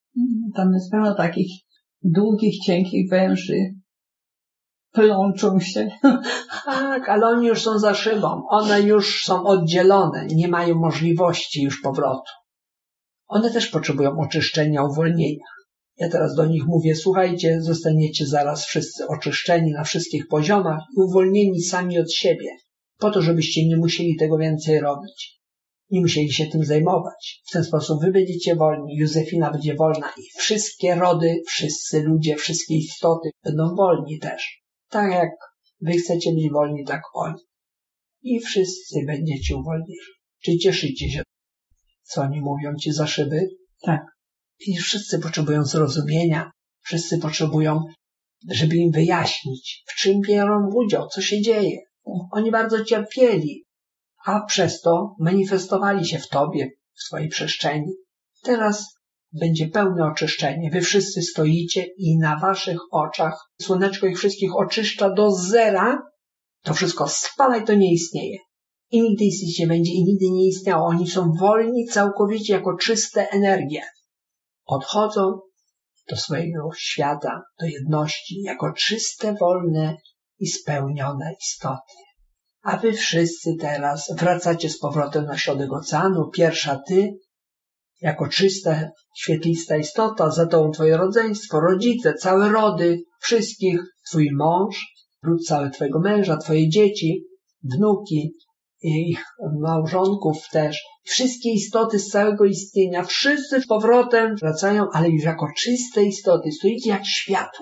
Tam jest pełno takich długich, cienkich węży. Plączą się. Tak, ale oni już są za szybą. One już są oddzielone. Nie mają możliwości już powrotu. One też potrzebują oczyszczenia, uwolnienia. Ja teraz do nich mówię, słuchajcie, zostaniecie zaraz wszyscy oczyszczeni na wszystkich poziomach i uwolnieni sami od siebie, po to, żebyście nie musieli tego więcej robić. Nie musieli się tym zajmować. W ten sposób wy będziecie wolni, Józefina będzie wolna i wszystkie rody, wszyscy ludzie, wszystkie istoty będą wolni też. Tak jak wy chcecie być wolni, tak oni. I wszyscy będziecie uwolnieni. Czy cieszycie się, co oni mówią ci za szyby? Tak. I wszyscy potrzebują zrozumienia, wszyscy potrzebują, żeby im wyjaśnić, w czym biorą udział, co się dzieje. Oni bardzo cierpieli, a przez to manifestowali się w tobie, w swojej przestrzeni. Teraz będzie pełne oczyszczenie. Wy wszyscy stoicie i na waszych oczach słoneczko ich wszystkich oczyszcza do zera. To wszystko spada i to nie istnieje. I nigdy istnieć nie będzie i nigdy nie istniało. Oni są wolni całkowicie jako czyste energie. Odchodzą do swojego świata, do jedności, jako czyste, wolne i spełnione istoty. A wy wszyscy teraz wracacie z powrotem na środek oceanu. Pierwsza ty, jako czysta, świetlista istota, za tobą twoje rodzeństwo, rodzice, całe rody, wszystkich, twój mąż, ród cały twojego męża, twoje dzieci, wnuki, ich małżonków też, wszystkie istoty z całego istnienia, wszyscy z powrotem wracają, ale już jako czyste istoty, stoicie jak światło.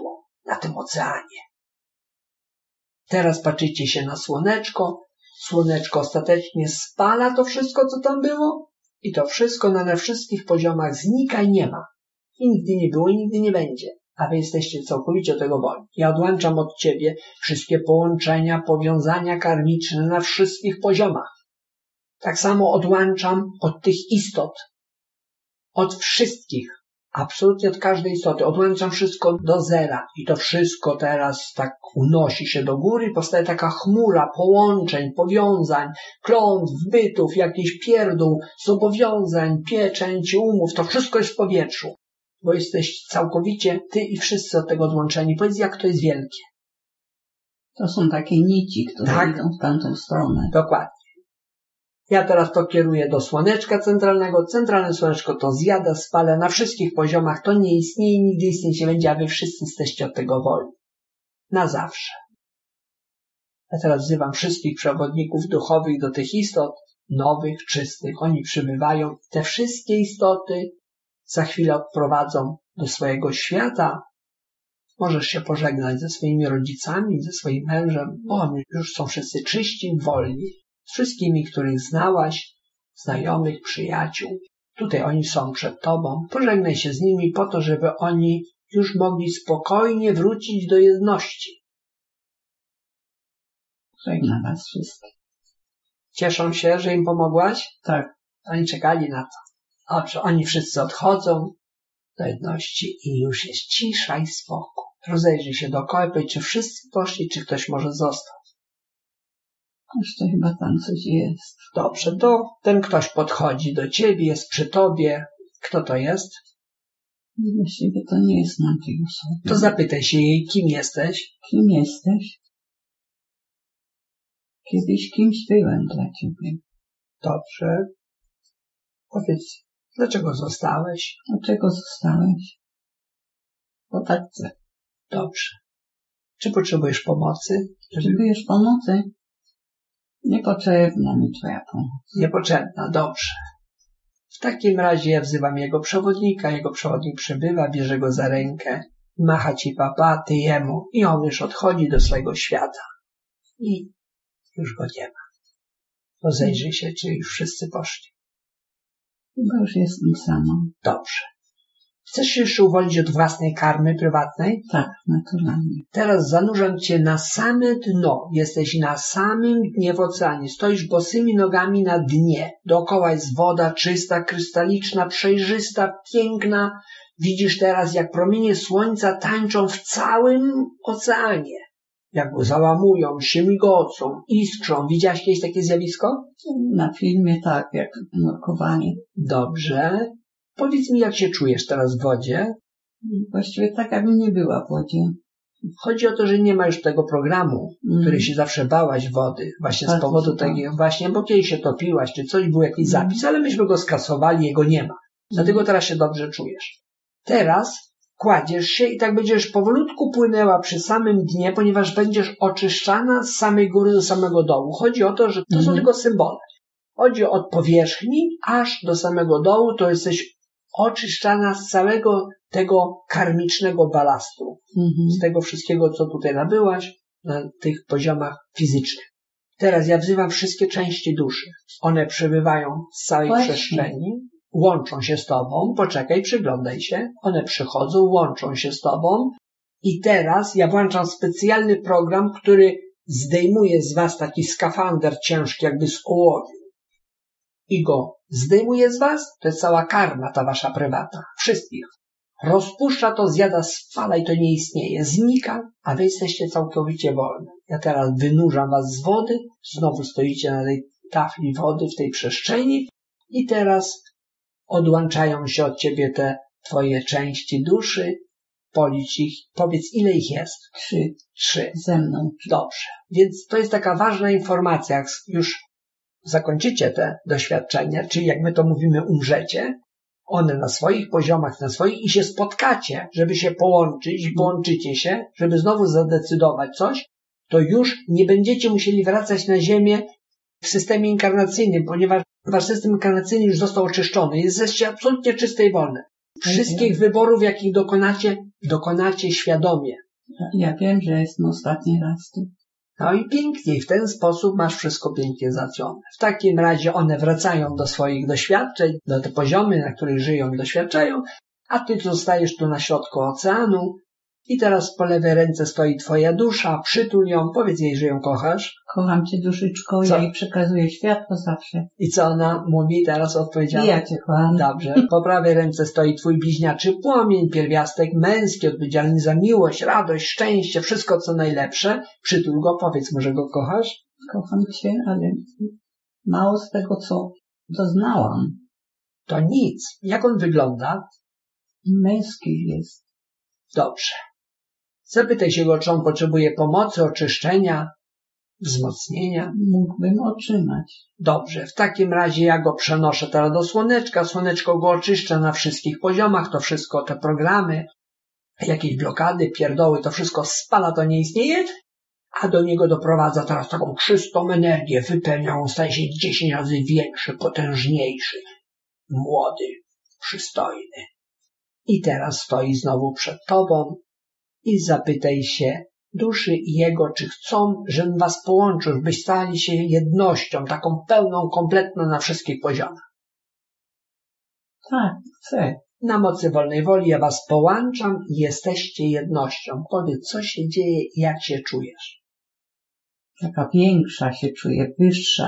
na tym oceanie. Teraz patrzycie się na słoneczko. Słoneczko ostatecznie spala to wszystko, co tam było i to wszystko na wszystkich poziomach znika i nie ma. I nigdy nie było i nigdy nie będzie. A wy jesteście całkowicie od tego wolni. Ja odłączam od ciebie wszystkie połączenia, powiązania karmiczne na wszystkich poziomach. Tak samo odłączam od tych istot. Od wszystkich. Absolutnie od każdej istoty. Odłączam wszystko do zera. I to wszystko teraz tak unosi się do góry. Powstaje taka chmura połączeń, powiązań, klątw, bytów, jakiś pierdół, zobowiązań, pieczęci, umów. To wszystko jest w powietrzu. Bo jesteś całkowicie, ty i wszyscy od tego odłączeni. Powiedz, jak to jest wielkie. To są takie nici, które idą w tamtą stronę. Dokładnie. Ja teraz to kieruję do słoneczka centralnego. Centralne słoneczko to zjada, spala na wszystkich poziomach. To nie istnieje, nigdy istnieć nie będzie, a wy wszyscy jesteście od tego wolni. Na zawsze. Ja teraz wzywam wszystkich przewodników duchowych do tych istot, nowych, czystych. Oni przybywają. Te wszystkie istoty za chwilę odprowadzą do swojego świata. Możesz się pożegnać ze swoimi rodzicami, ze swoim mężem, bo oni już są wszyscy czyści, wolni. Z wszystkimi, których znałaś, znajomych, przyjaciół. Tutaj oni są przed tobą. Pożegnaj się z nimi po to, żeby oni już mogli spokojnie wrócić do jedności. Żegnam was wszystkich. Cieszą się, że im pomogłaś? Tak. Oni czekali na to. Dobrze, oni wszyscy odchodzą do jedności i już jest cisza i spokój. Rozejrzyj się dookoła, powiedz, czy wszyscy poszli, czy ktoś może został. Jeszcze chyba tam coś jest. Dobrze, to ten ktoś podchodzi do ciebie, jest przy tobie. Kto to jest? Właściwie to nie jest na tej osobie. To zapytaj się jej, kim jesteś? Kim jesteś? Kiedyś kimś byłem dla ciebie. Dobrze. Powiedz, dlaczego zostałeś? Dlaczego zostałeś? Bo tak chcę. Dobrze. Czy potrzebujesz pomocy? Potrzebujesz pomocy? Niepotrzebna mi twoja pomoc. Niepotrzebna, dobrze. W takim razie ja wzywam jego przewodnika, jego przewodnik przybywa, bierze go za rękę, macha ci papa, ty jemu i on już odchodzi do swojego świata. I już go nie ma. Rozejrzyj się, czy już wszyscy poszli. Chyba już jestem sama. Dobrze. Chcesz się jeszcze uwolnić od własnej karmy prywatnej? Tak, naturalnie. Teraz zanurzam cię na same dno. Jesteś na samym dnie w oceanie. Stoisz bosymi nogami na dnie. Dookoła jest woda czysta, krystaliczna, przejrzysta, piękna. Widzisz teraz, jak promienie słońca tańczą w całym oceanie. Jak go załamują, się migocą, iskrzą. Widziałaś kiedyś takie zjawisko? Na filmie tak, jak nurkowanie. Dobrze. Powiedz mi, jak się czujesz teraz w wodzie? Właściwie tak, jakbym nie była w wodzie. Chodzi o to, że nie ma już tego programu, który się zawsze bałaś wody. Właśnie z powodu takiego, właśnie, bo kiedyś się topiłaś, czy coś, był jakiś zapis, ale myśmy go skasowali, jego nie ma. Dlatego teraz się dobrze czujesz. Teraz kładziesz się i tak będziesz powolutku płynęła przy samym dnie, ponieważ będziesz oczyszczana z samej góry do samego dołu. Chodzi o to, że to są tylko symbole. Chodzi od powierzchni aż do samego dołu, to jesteś oczyszczana z całego tego karmicznego balastu. Z tego wszystkiego, co tutaj nabyłaś na tych poziomach fizycznych. Teraz ja wzywam wszystkie części duszy. One przebywają z całej przestrzeni, łączą się z tobą. Poczekaj, przyglądaj się. One przychodzą, łączą się z tobą. I teraz ja włączam specjalny program, który zdejmuje z was taki skafander ciężki, jakby z ołowiu. I go zdejmuje z was, to jest cała karma, ta wasza prywatna, wszystkich. Rozpuszcza to, zjada, spala i to nie istnieje, znika, a wy jesteście całkowicie wolni. Ja teraz wynurzam was z wody, znowu stoicie na tej tafli wody, w tej przestrzeni i teraz odłączają się od ciebie te twoje części duszy, policz ich, powiedz, ile ich jest? 3. Ze mną. Dobrze, więc to jest taka ważna informacja, jak już zakończycie te doświadczenia, czyli jak my to mówimy, umrzecie, one na swoich poziomach, na swoich i się spotkacie, żeby się połączyć, połączycie się, żeby znowu zadecydować coś, to już nie będziecie musieli wracać na ziemię w systemie inkarnacyjnym, ponieważ wasz system inkarnacyjny już został oczyszczony. Jesteście absolutnie czyste i wolne. Wszystkich wyborów, jakich dokonacie świadomie. Ja wiem, że jestem ostatni raz tu. No i pięknie. I w ten sposób masz wszystko pięknie załatwione. W takim razie one wracają do swoich doświadczeń, do te poziomy, na których żyją i doświadczają, a ty zostajesz tu na środku oceanu i teraz po lewej ręce stoi twoja dusza, przytul ją, powiedz jej, że ją kochasz. Kocham cię, duszyczko, ja jej przekazuję światło zawsze. I co ona mówi? Teraz odpowiedziała. I ja cię kocham. Dobrze. Po prawej ręce stoi twój bliźniaczy płomień, pierwiastek męski, odpowiedzialny za miłość, radość, szczęście, wszystko co najlepsze. Przytul go, powiedz mu, że go kochasz. Kocham cię, ale mało z tego, co doznałam. To nic. Jak on wygląda? Męski jest. Dobrze. Zapytaj się go, czy on potrzebuje pomocy, oczyszczenia, wzmocnienia. Mógłbym otrzymać. Dobrze, w takim razie ja go przenoszę teraz do słoneczka, słoneczko go oczyszcza na wszystkich poziomach, to wszystko, te programy, jakieś blokady, pierdoły, to wszystko spala, to nie istnieje, a do niego doprowadza teraz taką czystą energię, wypełnia, on staje się 10 razy większy, potężniejszy, młody, przystojny. I teraz stoi znowu przed tobą i zapytaj się duszy i jego, czy chcą, żebym was połączył, byś stali się jednością, taką pełną, kompletną na wszystkich poziomach. Tak, chcę. Na mocy wolnej woli ja was połączam i jesteście jednością. Powiedz, co się dzieje i jak się czujesz. Taka większa się czuję, wyższa.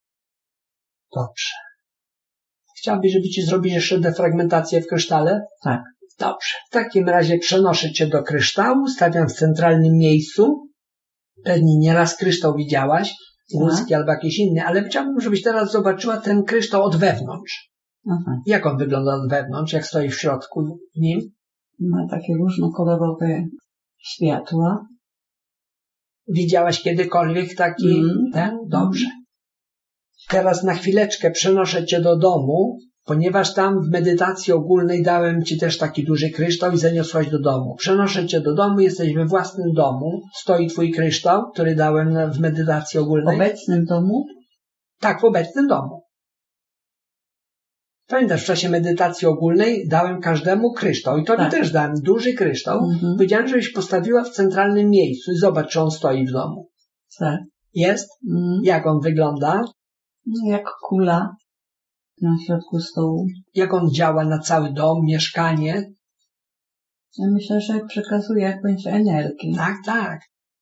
Dobrze. Chciałbyś, żeby ci zrobić jeszcze defragmentację w krysztale? Tak. Dobrze. W takim razie przenoszę cię do kryształu, stawiam w centralnym miejscu. Pewnie nieraz kryształ widziałaś, łuski albo jakiś inny, ale chciałbym, żebyś teraz zobaczyła ten kryształ od wewnątrz. Aha. Jak on wygląda od wewnątrz, jak stoi w środku w nim? Ma takie różnokolorowe światła. Widziałaś kiedykolwiek taki ten? Dobrze. Teraz na chwileczkę przenoszę cię do domu, ponieważ tam w medytacji ogólnej dałem ci też taki duży kryształ i zaniosłaś do domu. Przenoszę cię do domu, jesteś we własnym domu, stoi twój kryształ, który dałem w medytacji ogólnej. W obecnym domu? Tak, w obecnym domu. Pamiętasz, w czasie medytacji ogólnej dałem każdemu kryształ i tobie też dałem duży kryształ. Powiedziałem, żebyś postawiła w centralnym miejscu i zobacz, czy on stoi w domu. Tak. Jest? Jak on wygląda? Jak kula na środku stołu. Jak on działa na cały dom, mieszkanie? Ja myślę, że przekazuje jakąś energię. Tak, tak.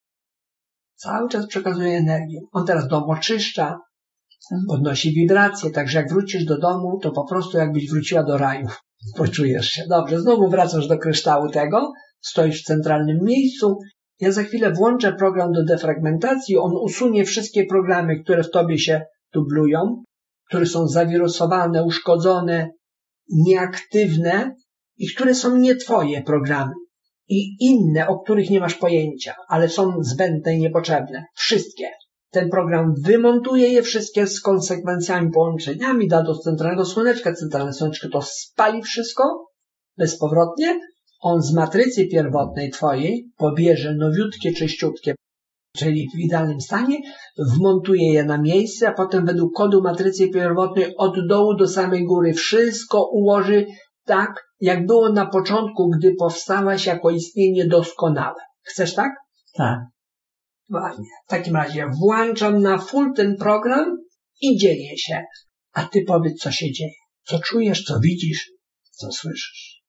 Cały czas przekazuje energię. On teraz dom oczyszcza, podnosi wibracje, także jak wrócisz do domu, to po prostu jakbyś wróciła do raju. Poczujesz się. Dobrze, znowu wracasz do kryształu tego, stoisz w centralnym miejscu. Ja za chwilę włączę program do defragmentacji, on usunie wszystkie programy, które w tobie się dublują, które są zawirusowane, uszkodzone, nieaktywne i które są nie twoje programy. I inne, o których nie masz pojęcia, ale są zbędne i niepotrzebne. Wszystkie. Ten program wymontuje je wszystkie z konsekwencjami, połączeniami, da do centralnego słoneczka. Centralne słoneczko to spali wszystko bezpowrotnie. On z matrycy pierwotnej twojej pobierze nowiutkie, czyściutkie, czyli w idealnym stanie, wmontuje je na miejsce, a potem według kodu matrycy pierwotnej od dołu do samej góry wszystko ułoży tak, jak było na początku, gdy powstałaś jako istnienie doskonałe. Chcesz tak? Tak. Ładnie. W takim razie włączam na full ten program i dzieje się. A ty powiedz, co się dzieje. Co czujesz, co widzisz, co słyszysz.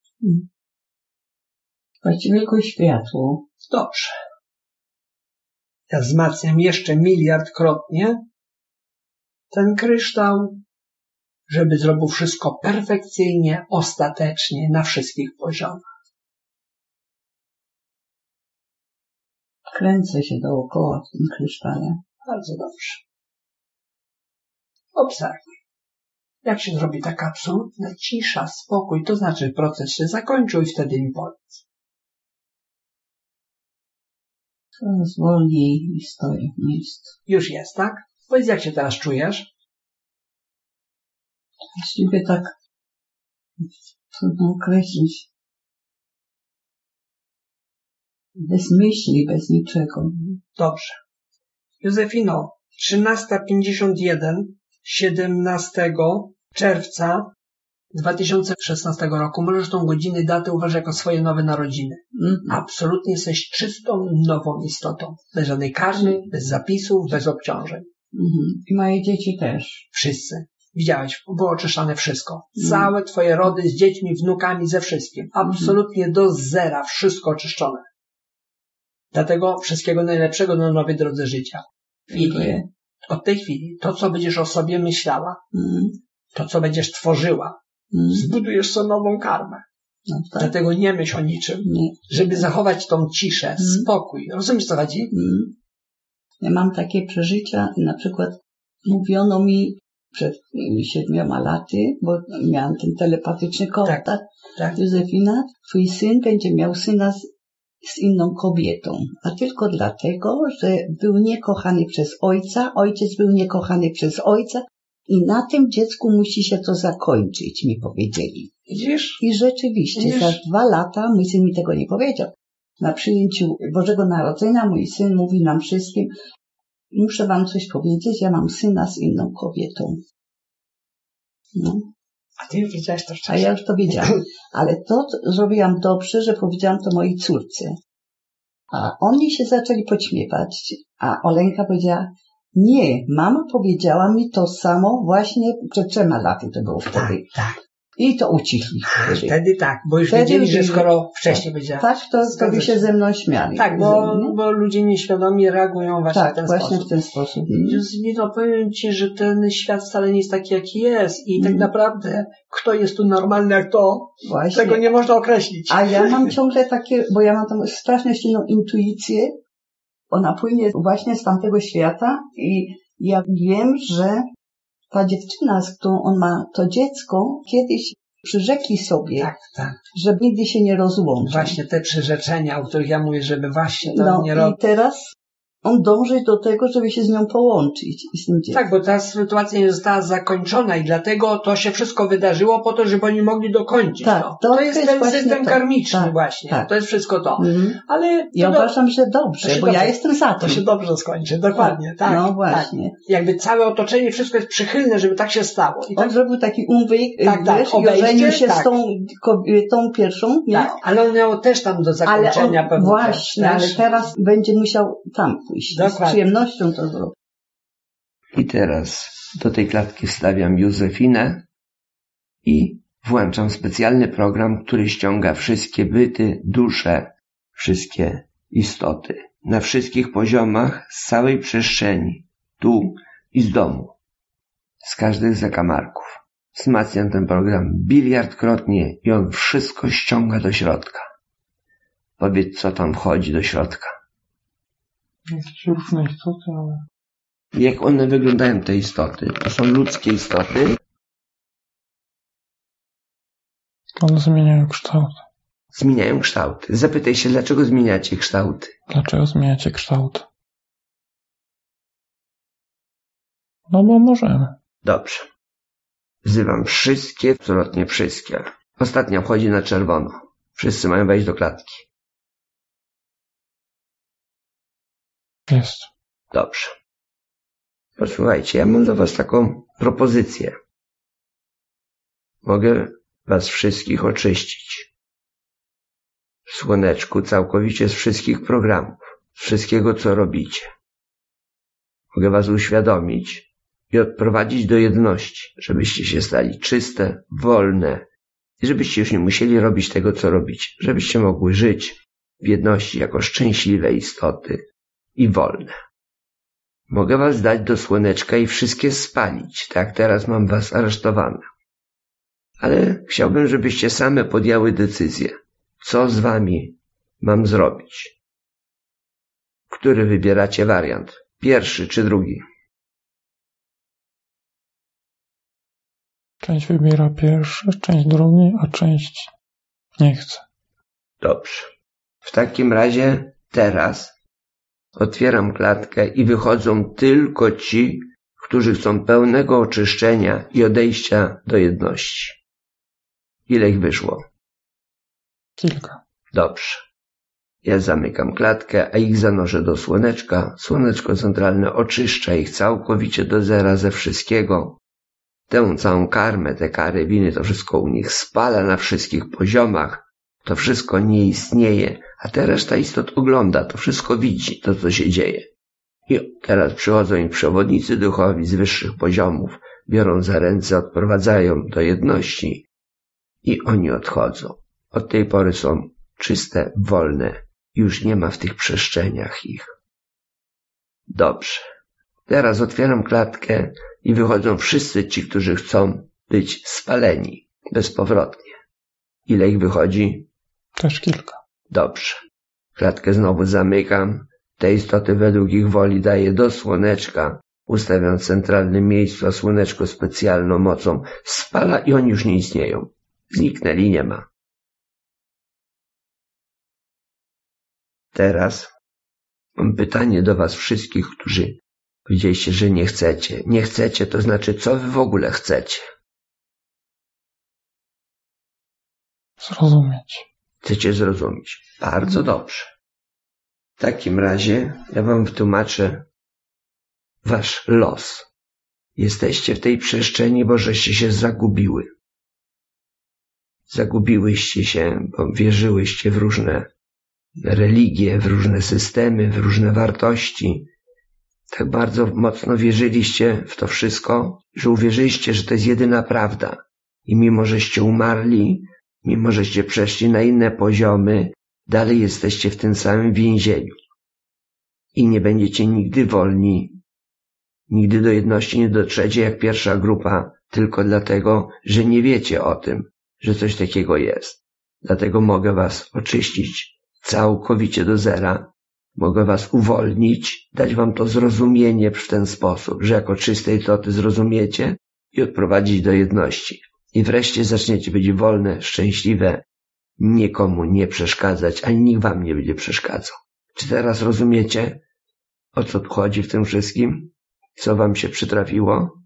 Właściwie tylko światło. Dobrze. Ja wzmacniam jeszcze miliardkrotnie ten kryształ, żeby zrobił wszystko perfekcyjnie, ostatecznie, na wszystkich poziomach. Kręcę się dookoła w tym krysztale. Bardzo dobrze. Obserwuj. Jak się zrobi taka absolutna cisza, spokój, to znaczy proces się zakończył i wtedy mi powiedz. Coraz wolniej i stoję w miejscu. Już jest, tak? Powiedz, jak się teraz czujesz? Właściwie tak trudno określić. Bez myśli, bez niczego. Dobrze. Józefino, 13:51, 17 czerwca 2016 roku możesz tą godzinę, datę uważać jako swoje nowe narodziny. Absolutnie jesteś czystą, nową istotą. Bez żadnej karmy, bez zapisów, bez obciążeń. I moje dzieci też. Wszyscy. Widziałeś, było oczyszczane wszystko. Całe twoje rody z dziećmi, wnukami, ze wszystkim. Absolutnie do zera. Wszystko oczyszczone. Dlatego wszystkiego najlepszego na nowej drodze życia. Od tej chwili to, co będziesz o sobie myślała, to, co będziesz tworzyła, zbudujesz sobie nową karmę. No tak. Dlatego nie myśl o niczym. Żeby zachować tą ciszę, spokój. Rozumiesz, co chodzi? Ja mam takie przeżycia, na przykład mówiono mi przed 7 laty, bo miałam ten telepatyczny kontakt, tak. Józefina, twój syn będzie miał syna z inną kobietą, a tylko dlatego, że był niekochany przez ojca, ojciec był niekochany przez ojca i na tym dziecku musi się to zakończyć, mi powiedzieli. Widzisz? I rzeczywiście, za 2 lata mój syn mi tego nie powiedział. Na przyjęciu Bożego Narodzenia mój syn mówi nam wszystkim, muszę wam coś powiedzieć, ja mam syna z inną kobietą. No. A ty już wiedziałaś to wcześniej. A ja już to wiedziałam. Ale to zrobiłam dobrze, że powiedziałam to mojej córce. A oni się zaczęli podśmiewać, a Olenka powiedziała, nie, mama powiedziała mi to samo właśnie przed 3 laty to było wtedy. Tak. I to ucichli. Wtedy tak, bo już wiedzieli, że skoro wcześniej powiedziała. Tak, to by się ze mną śmiali. Tak, bo ludzie nieświadomi reagują właśnie w ten sposób. Tak, właśnie w ten sposób. No, powiem ci, że ten świat wcale nie jest taki, jaki jest i tak naprawdę kto jest tu normalny jak to, właśnie. Tego nie można określić. A ja mam ciągle takie, bo ja mam tą strasznie silną intuicję, ona płynie właśnie z tamtego świata i ja wiem, że ta dziewczyna, z którą on ma to dziecko, kiedyś przyrzekli sobie, że nigdy się nie rozłączą. Właśnie te przyrzeczenia, o których ja mówię, żeby właśnie to nie robić. I teraz on dąży do tego, żeby się z nią połączyć i z tym dzieckiem. Tak, bo ta sytuacja nie została zakończona i dlatego to się wszystko wydarzyło po to, żeby oni mogli dokończyć to jest ten system karmiczny właśnie. Tak. To jest wszystko to. Ale ja uważam, że dobrze, bo ja jestem za tym. To się dobrze skończy, dokładnie. Tak. No właśnie. Tak. Jakby całe otoczenie, wszystko jest przychylne, żeby tak się stało. I on zrobił taki umwyk, i ożenił się z tą kobietą pierwszą. Nie? Tak, ale on miał też tam do zakończenia pewnie. Właśnie, ale teraz będzie musiał tam pójść. Z przyjemnością to zrobić. I teraz do tej klatki wstawiam Józefinę i włączam specjalny program, który ściąga wszystkie byty, dusze, wszystkie istoty. Na wszystkich poziomach, z całej przestrzeni, tu i z domu. Z każdych zakamarków. Wzmacniam ten program biliardkrotnie i on wszystko ściąga do środka. Powiedz, co tam wchodzi do środka. Jakieś różne istoty, ale... Jak one wyglądają, te istoty? To są ludzkie istoty? One zmieniają kształt. Zmieniają kształt. Zapytaj się, dlaczego zmieniacie kształty? Dlaczego zmieniacie kształt? No bo możemy. Dobrze. Wzywam wszystkie, absolutnie wszystkie. Ostatnia wchodzi na czerwono. Wszyscy mają wejść do klatki. Jest. Dobrze. Posłuchajcie, ja mam do was taką propozycję. Mogę was wszystkich oczyścić. W słoneczku całkowicie z wszystkich programów, z wszystkiego, co robicie. Mogę was uświadomić i odprowadzić do jedności, żebyście się stali czyste, wolne i żebyście już nie musieli robić tego, co robicie. Żebyście mogły żyć w jedności jako szczęśliwe istoty i wolne. Mogę was dać do słoneczka i wszystkie spalić, tak teraz mam was aresztowane. Ale chciałbym, żebyście same podjęły decyzję, co z wami mam zrobić. Który wybieracie wariant? Pierwszy czy drugi? Część wybiera pierwszy, część drugi, a część nie chce. Dobrze. W takim razie teraz otwieram klatkę i wychodzą tylko ci, którzy chcą pełnego oczyszczenia i odejścia do jedności. Ile ich wyszło? Kilka. Dobrze. Ja zamykam klatkę, a ich zanoszę do słoneczka. Słoneczko centralne oczyszcza ich całkowicie do zera ze wszystkiego Tę całą karmę, te kary, winy, to wszystko u nich spala na wszystkich poziomach. To wszystko nie istnieje, a ta reszta istot ogląda, to wszystko widzi, to co się dzieje. I teraz przychodzą im przewodnicy duchowi z wyższych poziomów, biorą za ręce, odprowadzają do jedności i oni odchodzą. Od tej pory są czyste, wolne. Już nie ma w tych przestrzeniach ich. Dobrze. Teraz otwieram klatkę i wychodzą wszyscy ci, którzy chcą być spaleni bezpowrotnie. Ile ich wychodzi? Też kilka. Dobrze. Klatkę znowu zamykam. Te istoty według ich woli daję do słoneczka. Ustawiam w centralnym miejscu, a słoneczko specjalną mocą spala i oni już nie istnieją. Zniknęli, nie ma. Teraz mam pytanie do was wszystkich, którzy powiedzieliście, że nie chcecie. Nie chcecie, to znaczy, co wy w ogóle chcecie? Zrozumieć. Chcecie zrozumieć. Bardzo dobrze. W takim razie ja wam wytłumaczę wasz los. Jesteście w tej przestrzeni, bo żeście się zagubiły. Zagubiłyście się, bo wierzyłyście w różne religie, w różne systemy, w różne wartości. Tak bardzo mocno wierzyliście w to wszystko, że uwierzyliście, że to jest jedyna prawda. I mimo żeście umarli, mimo żeście przeszli na inne poziomy, dalej jesteście w tym samym więzieniu. I nie będziecie nigdy wolni, nigdy do jedności nie dotrzecie jak pierwsza grupa, tylko dlatego, że nie wiecie o tym, że coś takiego jest. Dlatego mogę was oczyścić całkowicie do zera. Mogę was uwolnić, dać wam to zrozumienie w ten sposób, że jako czyste istoty zrozumiecie i odprowadzić do jedności. I wreszcie zaczniecie być wolne, szczęśliwe, nikomu nie przeszkadzać, ani nikt wam nie będzie przeszkadzał. Czy teraz rozumiecie, o co tu chodzi w tym wszystkim? Co wam się przytrafiło?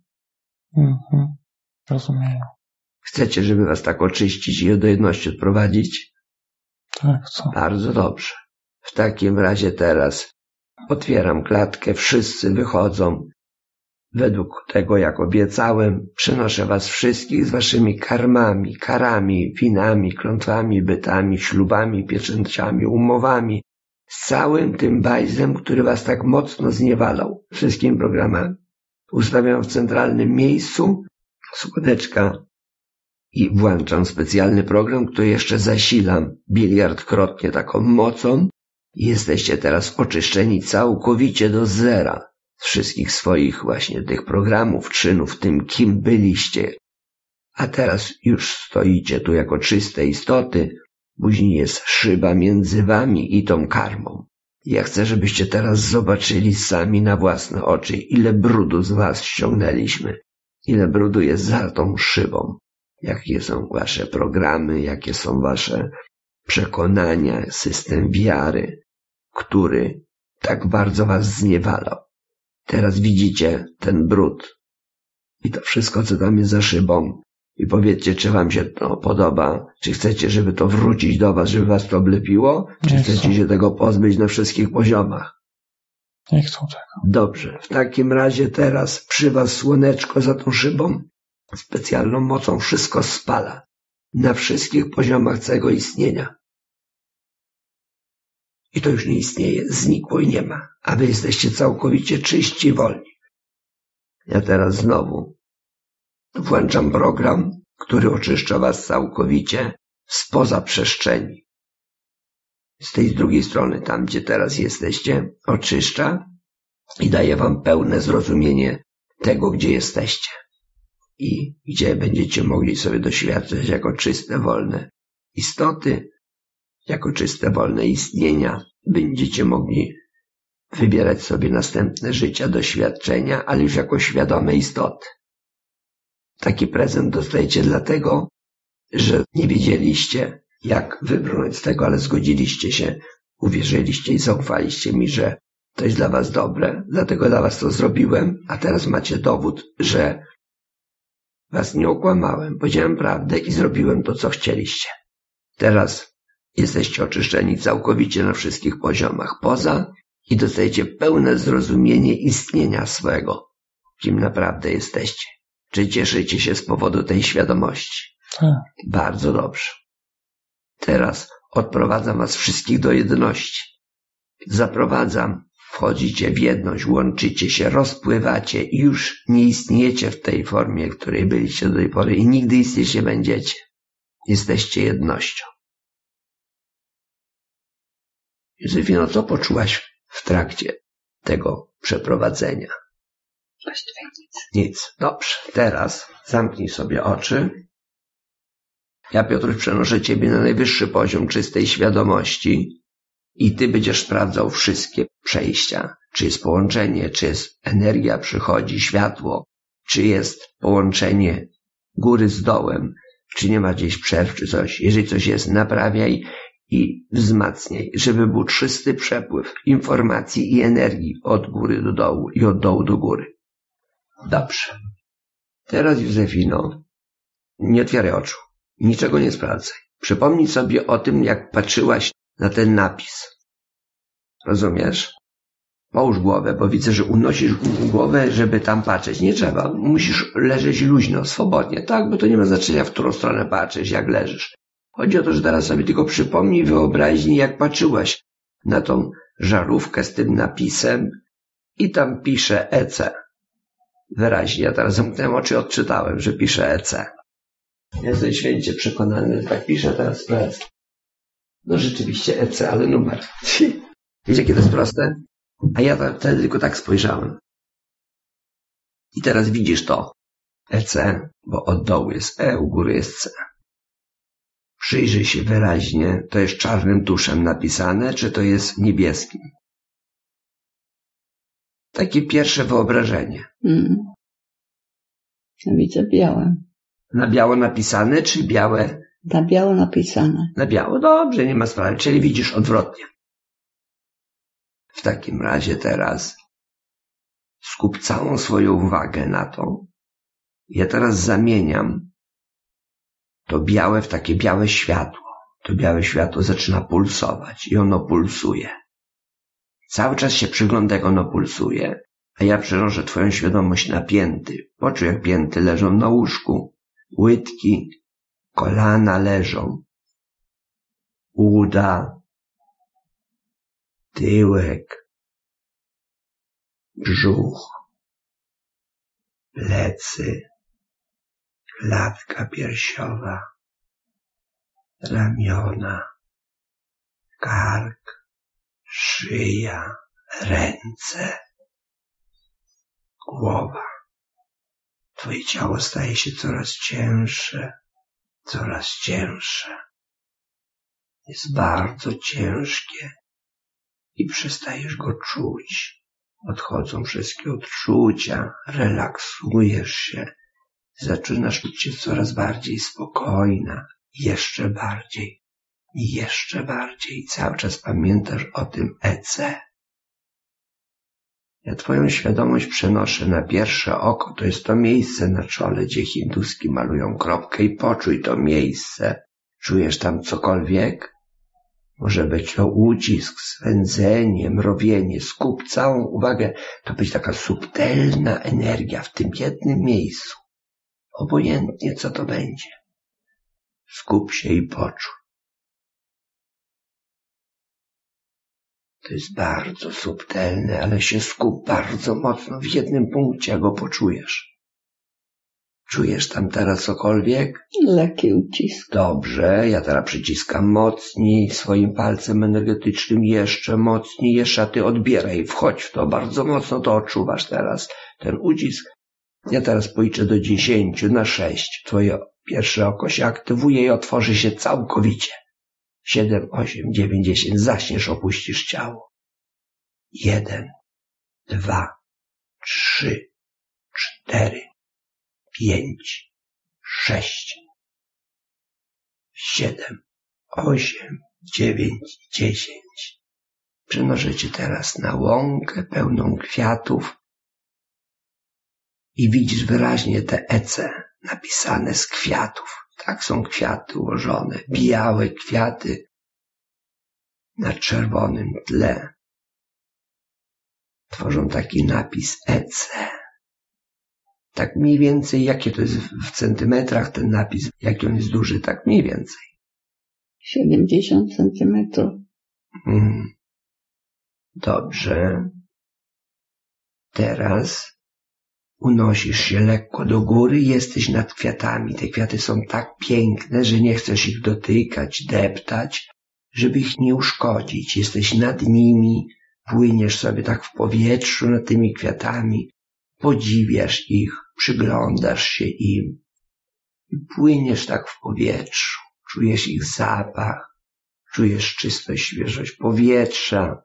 Rozumiem. Chcecie, żeby was tak oczyścić i do jedności odprowadzić? Tak, chcę. Bardzo dobrze. W takim razie teraz otwieram klatkę, wszyscy wychodzą. Według tego, jak obiecałem, przynoszę was wszystkich z waszymi karmami, karami, winami, klątwami, bytami, ślubami, pieczęciami, umowami, z całym tym bajzem, który was tak mocno zniewalał, wszystkimi programami. Ustawiam w centralnym miejscu słoneczka i włączam specjalny program, który jeszcze zasilam biliardkrotnie taką mocą. Jesteście teraz oczyszczeni całkowicie do zera z wszystkich swoich właśnie tych programów, czynów, tym kim byliście. A teraz już stoicie tu jako czyste istoty, później jest szyba między wami i tą karmą. Ja chcę, żebyście teraz zobaczyli sami na własne oczy, ile brudu z was ściągnęliśmy, ile brudu jest za tą szybą, jakie są wasze programy, jakie są wasze przekonania, system wiary, który tak bardzo was zniewalał. Teraz widzicie ten brud i to wszystko, co tam jest za szybą. I powiedzcie, czy wam się to podoba, czy chcecie, żeby to wrócić do was, żeby was to oblepiło, czy chcecie się tego pozbyć na wszystkich poziomach. Nie chcę tego. Dobrze, w takim razie teraz przy was słoneczko za tą szybą specjalną mocą wszystko spala na wszystkich poziomach całego istnienia. I to już nie istnieje, znikło i nie ma, a wy jesteście całkowicie czyści i wolni. Ja teraz znowu włączam program, który oczyszcza was całkowicie spoza przestrzeni. Z tej drugiej strony, tam gdzie teraz jesteście, oczyszcza i daje wam pełne zrozumienie tego, gdzie jesteście i gdzie będziecie mogli sobie doświadczać jako czyste, wolne istoty, jako czyste, wolne istnienia. Będziecie mogli wybierać sobie następne życia, doświadczenia, ale już jako świadome istoty. Taki prezent dostajecie dlatego, że nie wiedzieliście, jak wybrnąć z tego, ale zgodziliście się, uwierzyliście i zaufaliście mi, że to jest dla was dobre, dlatego dla was to zrobiłem, a teraz macie dowód, że was nie okłamałem, powiedziałem prawdę i zrobiłem to, co chcieliście. Teraz jesteście oczyszczeni całkowicie na wszystkich poziomach poza i dostajecie pełne zrozumienie istnienia swego, kim naprawdę jesteście. Czy cieszycie się z powodu tej świadomości? Tak. Bardzo dobrze. Teraz odprowadzam was wszystkich do jedności. Zaprowadzam, wchodzicie w jedność, łączycie się, rozpływacie i już nie istniejecie w tej formie, w której byliście do tej pory i nigdy istnieć nie będziecie. Jesteście jednością. Józefino, co poczułaś w trakcie tego przeprowadzenia? Właściwie nic. Nic. Dobrze. Teraz zamknij sobie oczy. Ja, Piotruś, przenoszę ciebie na najwyższy poziom czystej świadomości i ty będziesz sprawdzał wszystkie przejścia. Czy jest połączenie, czy jest energia, przychodzi światło, czy jest połączenie góry z dołem, czy nie ma gdzieś przerw, czy coś. Jeżeli coś jest, naprawiaj i wzmacniaj, żeby był czysty przepływ informacji i energii od góry do dołu i od dołu do góry. Dobrze. Teraz, Józefino, nie otwieraj oczu. Niczego nie sprawdzaj. Przypomnij sobie o tym, jak patrzyłaś na ten napis. Rozumiesz? Połóż głowę, bo widzę, że unosisz głowę, żeby tam patrzeć. Nie trzeba. Musisz leżeć luźno, swobodnie. Tak, bo to nie ma znaczenia, w którą stronę patrzysz, jak leżysz. Chodzi o to, że teraz sobie tylko przypomnij wyobraźni, jak patrzyłaś na tą żarówkę z tym napisem i tam pisze EC. Wyraźnie. Ja teraz zamknąłem oczy i odczytałem, że pisze EC. Jestem święcie przekonany, że tak pisze, teraz sprawdzę. No rzeczywiście EC, ale numer. Wiecie, jakie to jest proste? A ja wtedy tylko tak spojrzałem. I teraz widzisz to. EC, bo od dołu jest E, u góry jest C. Przyjrzyj się wyraźnie, to jest czarnym tuszem napisane, czy to jest niebieskim? Takie pierwsze wyobrażenie. Widzę białe. Na biało napisane, czy białe? Na biało napisane. Na biało, dobrze, nie ma sprawy, czyli widzisz odwrotnie. W takim razie teraz skup całą swoją uwagę na to. Ja teraz zamieniam to białe w takie białe światło. To białe światło zaczyna pulsować i ono pulsuje. Cały czas się przygląda, jak ono pulsuje, a ja przenoszę twoją świadomość na pięty. Poczuj, jak pięty leżą na łóżku. Łydki, kolana leżą. Uda, tyłek, brzuch, plecy, klatka piersiowa, ramiona, kark, szyja, ręce, głowa. Twoje ciało staje się coraz cięższe, coraz cięższe. Jest bardzo ciężkie i przestajesz go czuć. Odchodzą wszystkie odczucia, relaksujesz się, zaczynasz czuć się coraz bardziej spokojna, jeszcze bardziej i jeszcze bardziej. Cały czas pamiętasz o tym EC. Ja twoją świadomość przenoszę na pierwsze oko, to jest to miejsce na czole, gdzie hinduski malują kropkę i poczuj to miejsce. Czujesz tam cokolwiek? Może być to ucisk, swędzenie, mrowienie. Skup całą uwagę. To być taka subtelna energia w tym jednym miejscu. Obojętnie, co to będzie. Skup się i poczuj. To jest bardzo subtelne, ale się skup bardzo mocno w jednym punkcie, a go poczujesz. Czujesz tam teraz cokolwiek? Lekki ucisk. Dobrze, ja teraz przyciskam mocniej swoim palcem energetycznym, jeszcze mocniej, jeszcze, a ty odbieraj, wchodź w to, bardzo mocno to odczuwasz teraz, ten ucisk. Ja teraz policzę do 10, na 6. Twoje pierwsze oko się aktywuje i otworzy się całkowicie. 7, 8, 9, 10. Zaśniesz, opuścisz ciało. 1, 2, 3, 4, 5, 6, 7, 8, 9, 10. Przenoszę cię teraz na łąkę pełną kwiatów i widzisz wyraźnie te EC napisane z kwiatów. Tak są kwiaty ułożone, białe kwiaty na czerwonym tle. Tworzą taki napis EC. Tak mniej więcej, jakie to jest w centymetrach ten napis, jaki on jest duży, tak mniej więcej. 70 centymetrów. Dobrze. Teraz unosisz się lekko do góry, jesteś nad kwiatami. Te kwiaty są tak piękne, że nie chcesz ich dotykać, deptać, żeby ich nie uszkodzić. Jesteś nad nimi, płyniesz sobie tak w powietrzu nad tymi kwiatami, podziwiasz ich, przyglądasz się im i płyniesz tak w powietrzu. Czujesz ich zapach, czujesz czystość, świeżość powietrza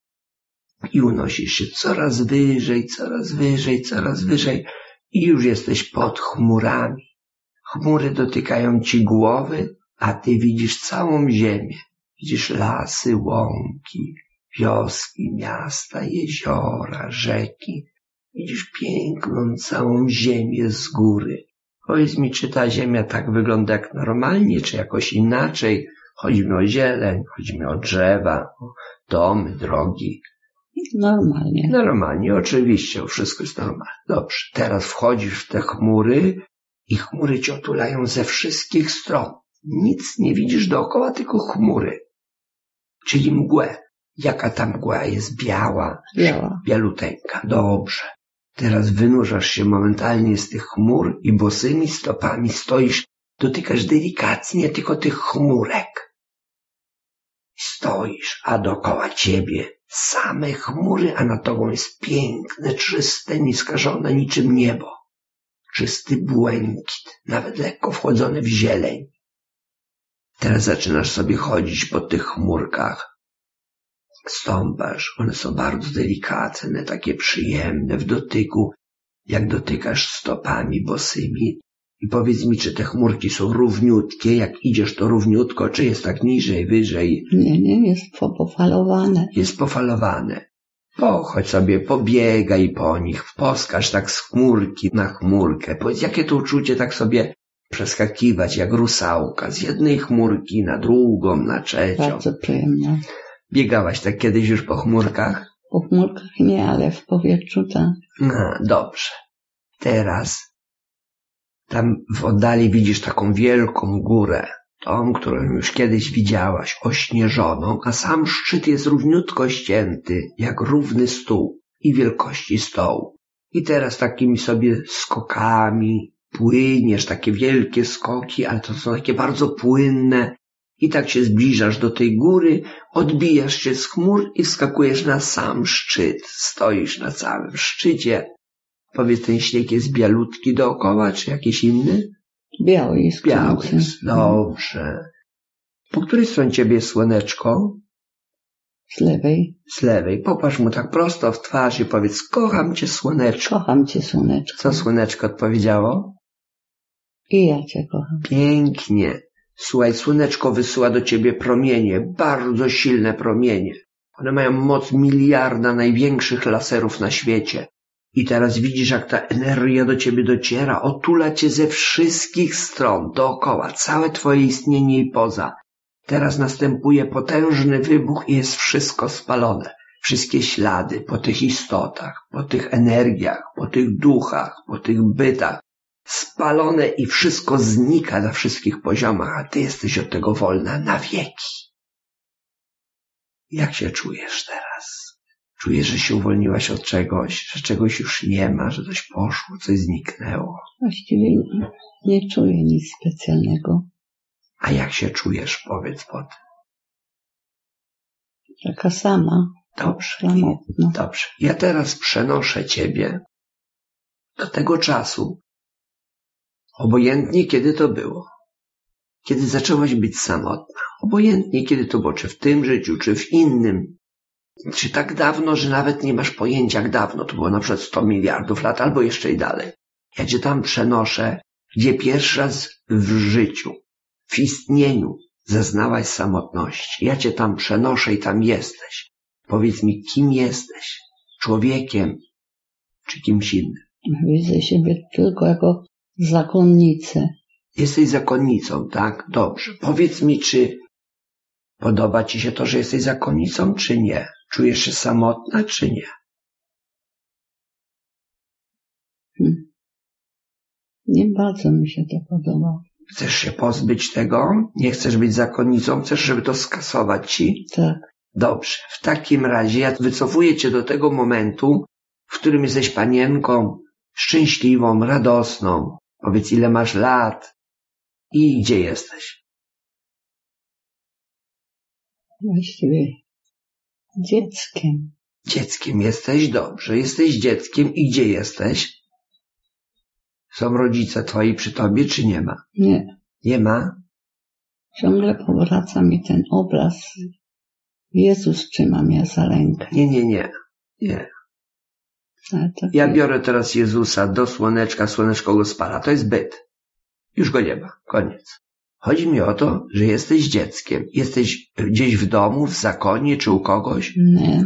i unosisz się coraz wyżej, coraz wyżej, coraz wyżej i już jesteś pod chmurami. Chmury dotykają ci głowy, a ty widzisz całą ziemię. Widzisz lasy, łąki, wioski, miasta, jeziora, rzeki. Widzisz piękną całą ziemię z góry. Powiedz mi, czy ta ziemia tak wygląda jak normalnie, czy jakoś inaczej? Chodzi mi o zieleń, chodzi mi o drzewa, o domy, drogi. Normalnie. Normalnie, oczywiście, wszystko jest normalne. Dobrze, teraz wchodzisz w te chmury i chmury cię otulają ze wszystkich stron. Nic nie widzisz dookoła, tylko chmury. Czyli mgłę. Jaka ta mgła jest? Biała? Biała. Bialuteńka. Dobrze. Teraz wynurzasz się momentalnie z tych chmur i bosymi stopami stoisz, dotykasz delikatnie tylko tych chmurek. Stoisz, a dookoła ciebie same chmury, a nad tobą jest piękne, czyste, nieskażone niczym niebo. Czysty błękit, nawet lekko wchodzony w zieleń. Teraz zaczynasz sobie chodzić po tych chmurkach. Stąpasz, one są bardzo delikatne, takie przyjemne w dotyku, jak dotykasz stopami bosymi. I powiedz mi, czy te chmurki są równiutkie, jak idziesz to równiutko, czy jest tak niżej, wyżej? Nie, jest pofalowane. Jest pofalowane. Pochodź sobie, pobiegaj po nich, poskacz tak z chmurki na chmurkę. Powiedz, jakie to uczucie tak sobie przeskakiwać jak rusałka z jednej chmurki na drugą, na trzecią. Bardzo przyjemne. Biegałaś tak kiedyś już po chmurkach? Po chmurkach nie, ale w powietrzu tak. No, dobrze. Teraz tam w oddali widzisz taką wielką górę, tą, którą już kiedyś widziałaś, ośnieżoną, a sam szczyt jest równiutko ścięty, jak równy stół i wielkości stołu. I teraz takimi sobie skokami płyniesz, takie wielkie skoki, ale to są takie bardzo płynne. I tak się zbliżasz do tej góry, odbijasz się z chmur i wskakujesz na sam szczyt. Stoisz na całym szczycie. Powiedz, ten śnieg jest bialutki dookoła, czy jakiś inny? Biały jest. Biały jest, dobrze. Po której stronie ciebie jest słoneczko? Z lewej. Z lewej. Popatrz mu tak prosto w twarz i powiedz, kocham cię, słoneczko. Kocham cię, słoneczko. Co słoneczko odpowiedziało? I ja cię kocham. Pięknie. Słuchaj, słoneczko wysyła do ciebie promienie, bardzo silne promienie. One mają moc miliarda największych laserów na świecie. I teraz widzisz, jak ta energia do ciebie dociera, otula cię ze wszystkich stron, dookoła, całe twoje istnienie i poza. Teraz następuje potężny wybuch i jest wszystko spalone. Wszystkie ślady po tych istotach, po tych energiach, po tych duchach, po tych bytach. Spalone i wszystko znika na wszystkich poziomach, a ty jesteś od tego wolna na wieki. Jak się czujesz teraz? Czujesz, że się uwolniłaś od czegoś, że czegoś już nie ma, że coś poszło, coś zniknęło? Właściwie nie czuję nic specjalnego. A jak się czujesz, powiedz potem. Taka sama. Dobrze. Samotna. Dobrze. Ja teraz przenoszę ciebie do tego czasu, obojętnie kiedy to było, kiedy zaczęłaś być samotna, obojętnie kiedy to było, czy w tym życiu, czy w innym, czy tak dawno, że nawet nie masz pojęcia jak dawno, to było na przykład 100 miliardów lat, albo jeszcze i dalej. Ja cię tam przenoszę, gdzie pierwszy raz w życiu, w istnieniu zeznałaś samotności. Ja cię tam przenoszę i tam jesteś. Powiedz mi, kim jesteś? Człowiekiem czy kimś innym? Widzę siebie tylko jako zakonnicę. Jesteś zakonnicą, tak? Dobrze. Powiedz mi, czy podoba ci się to, że jesteś zakonnicą, czy nie? Czujesz się samotna, czy nie? Nie bardzo mi się to podoba. Chcesz się pozbyć tego? Nie chcesz być zakonnicą? Chcesz, żeby to skasować ci? Tak. Dobrze. W takim razie ja wycofuję cię do tego momentu, w którym jesteś panienką szczęśliwą, radosną. Powiedz, ile masz lat i gdzie jesteś? Właściwie dzieckiem. Dzieckiem jesteś? Dobrze. Jesteś dzieckiem i gdzie jesteś? Są rodzice twoi przy tobie, czy nie ma? Nie. Nie ma? Ciągle powraca mi ten obraz. Jezus trzyma mnie za rękę. Nie. Ale to Ja biorę teraz Jezusa do słoneczka, słoneczko go spala. To jest byt. Już go nie ma. Koniec. Chodzi mi o to, że jesteś dzieckiem. Jesteś gdzieś w domu, w zakonie, czy u kogoś? nie.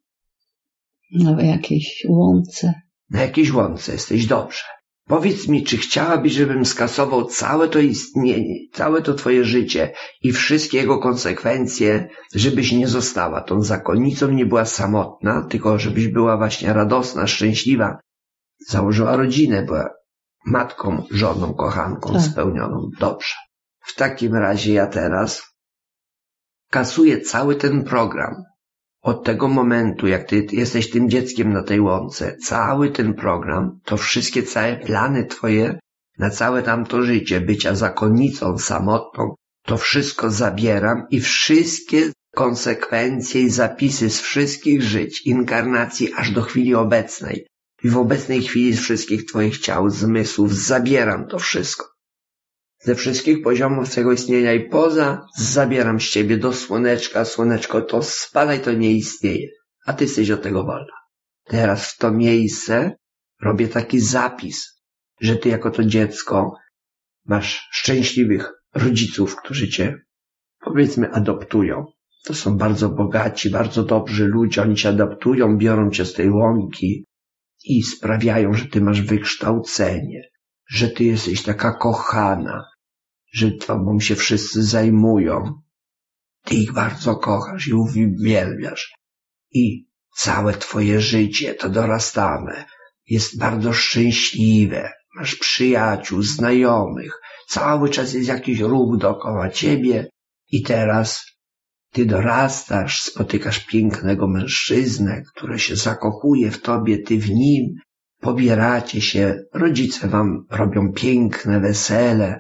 Na jakiejś łące. Na jakiejś łące. Jesteś dobrze. Powiedz mi, czy chciałabyś, żebym skasował całe to istnienie, całe to twoje życie i wszystkie jego konsekwencje, żebyś nie została tą zakonnicą, nie była samotna, tylko żebyś była właśnie radosna, szczęśliwa, założyła rodzinę, była matką, żoną, kochanką, Tak. spełnioną. Dobrze. W takim razie ja teraz kasuję cały ten program. Od tego momentu, jak ty jesteś tym dzieckiem na tej łące, cały ten program, to wszystkie całe plany twoje na całe tamto życie, bycia zakonnicą, samotną, to wszystko zabieram i wszystkie konsekwencje i zapisy z wszystkich żyć, inkarnacji aż do chwili obecnej. I w obecnej chwili z wszystkich twoich ciał, zmysłów zabieram to wszystko. Ze wszystkich poziomów swego istnienia i poza zabieram z ciebie do słoneczka. Słoneczko, to spadaj, to nie istnieje. A ty jesteś od tego wolna. Teraz w to miejsce robię taki zapis, że ty jako to dziecko masz szczęśliwych rodziców, którzy cię, powiedzmy, adoptują. To są bardzo bogaci, bardzo dobrzy ludzie. Oni cię adoptują, biorą cię z tej łąki i sprawiają, że ty masz wykształcenie, że ty jesteś taka kochana, że tobą się wszyscy zajmują. Ty ich bardzo kochasz i uwielbiasz. I całe twoje życie, to dorastane, jest bardzo szczęśliwe. Masz przyjaciół, znajomych. Cały czas jest jakiś ruch dookoła ciebie. I teraz ty dorastasz, spotykasz pięknego mężczyznę, który się zakochuje w tobie, ty w nim. Pobieracie się, rodzice wam robią piękne wesele.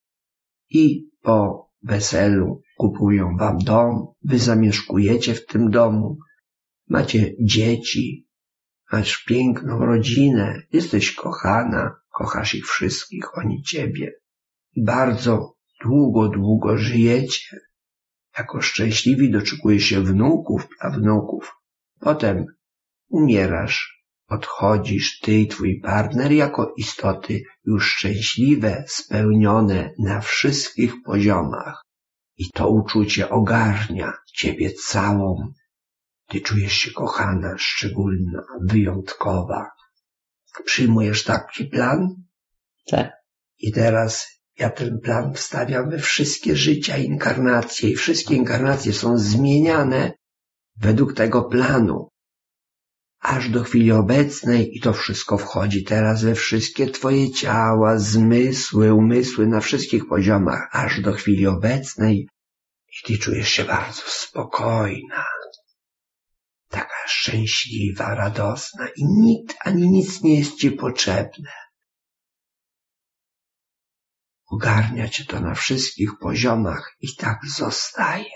I po weselu kupują wam dom, wy zamieszkujecie w tym domu, macie dzieci, masz piękną rodzinę, jesteś kochana, kochasz ich wszystkich, oni ciebie. I bardzo długo żyjecie. Jako szczęśliwi doczekujesz się wnuków, prawnuków. Potem umierasz. Odchodzisz ty i twój partner jako istoty już szczęśliwe, spełnione na wszystkich poziomach. I to uczucie ogarnia ciebie całą. Ty czujesz się kochana, szczególna, wyjątkowa. Przyjmujesz taki plan? Tak. I teraz ja ten plan wstawiam we wszystkie życia, inkarnacje i wszystkie inkarnacje są zmieniane według tego planu. Aż do chwili obecnej i to wszystko wchodzi teraz we wszystkie twoje ciała, zmysły, umysły na wszystkich poziomach, aż do chwili obecnej i ty czujesz się bardzo spokojna, taka szczęśliwa, radosna i nikt ani nic nie jest ci potrzebne. Ogarnia cię to na wszystkich poziomach i tak zostaje.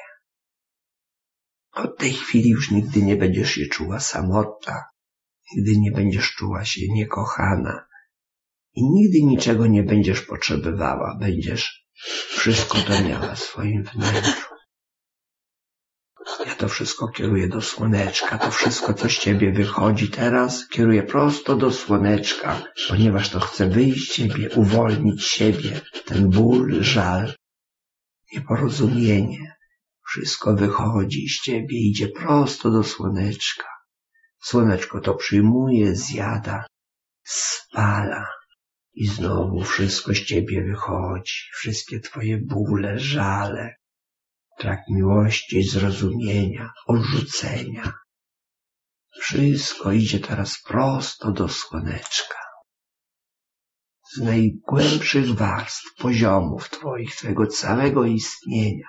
Od tej chwili już nigdy nie będziesz się czuła samotna, nigdy nie będziesz czuła się niekochana i nigdy niczego nie będziesz potrzebowała, będziesz wszystko to miała w swoim wnętrzu. Ja to wszystko kieruję do słoneczka, to wszystko, co z ciebie wychodzi teraz, kieruję prosto do słoneczka, ponieważ to chce wyjść z ciebie, uwolnić siebie, ten ból, żal, nieporozumienie. Wszystko wychodzi z ciebie, idzie prosto do słoneczka. Słoneczko to przyjmuje, zjada, spala i znowu wszystko z ciebie wychodzi. Wszystkie twoje bóle, żale, brak miłości, zrozumienia, odrzucenia. Wszystko idzie teraz prosto do słoneczka. z najgłębszych warstw, poziomów twoich, twojego całego istnienia.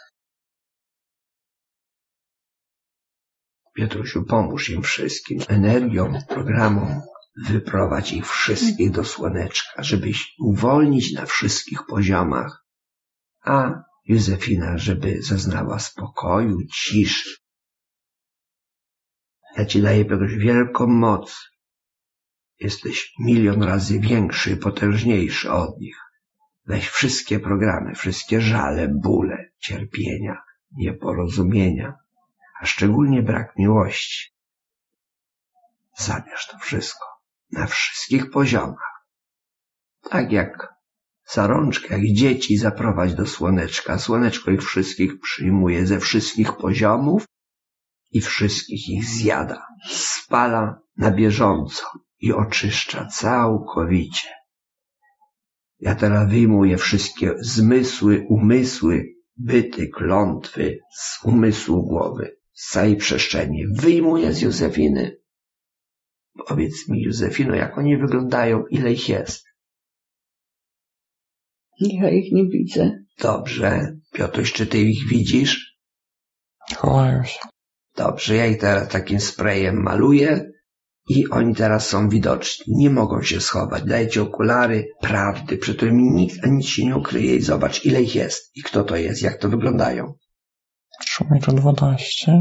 Piotrusiu, pomóż im wszystkim energią, programom, wyprowadź ich wszystkich do słoneczka, żebyś uwolnić na wszystkich poziomach, a Józefina, żeby zaznała spokoju, ciszy. Ja ci daję, Piotruś, wielką moc. Jesteś 1 000 000 razy większy i potężniejszy od nich. Weź wszystkie programy, wszystkie żale, bóle, cierpienia, nieporozumienia, a szczególnie brak miłości. Zabierz to wszystko na wszystkich poziomach. Tak jak za rączkę, jak dzieci zaprowadź do słoneczka. Słoneczko ich wszystkich przyjmuje ze wszystkich poziomów i wszystkich ich zjada. Spala na bieżąco i oczyszcza całkowicie. Ja teraz wyjmuję wszystkie zmysły, umysły, byty, klątwy z umysłu głowy, z całej przestrzeni. Wyjmuję z Józefiny. Powiedz mi, Józefino, jak oni wyglądają, ile ich jest? Ja ich nie widzę. Dobrze. Piotruś, czy ty ich widzisz? Chowają się. Dobrze, ja ich teraz takim sprayem maluję i oni teraz są widoczni. Nie mogą się schować. Dajcie okulary prawdy, przy którymi nikt nic się nie ukryje i zobacz, ile ich jest i kto to jest, jak to wyglądają. 3,12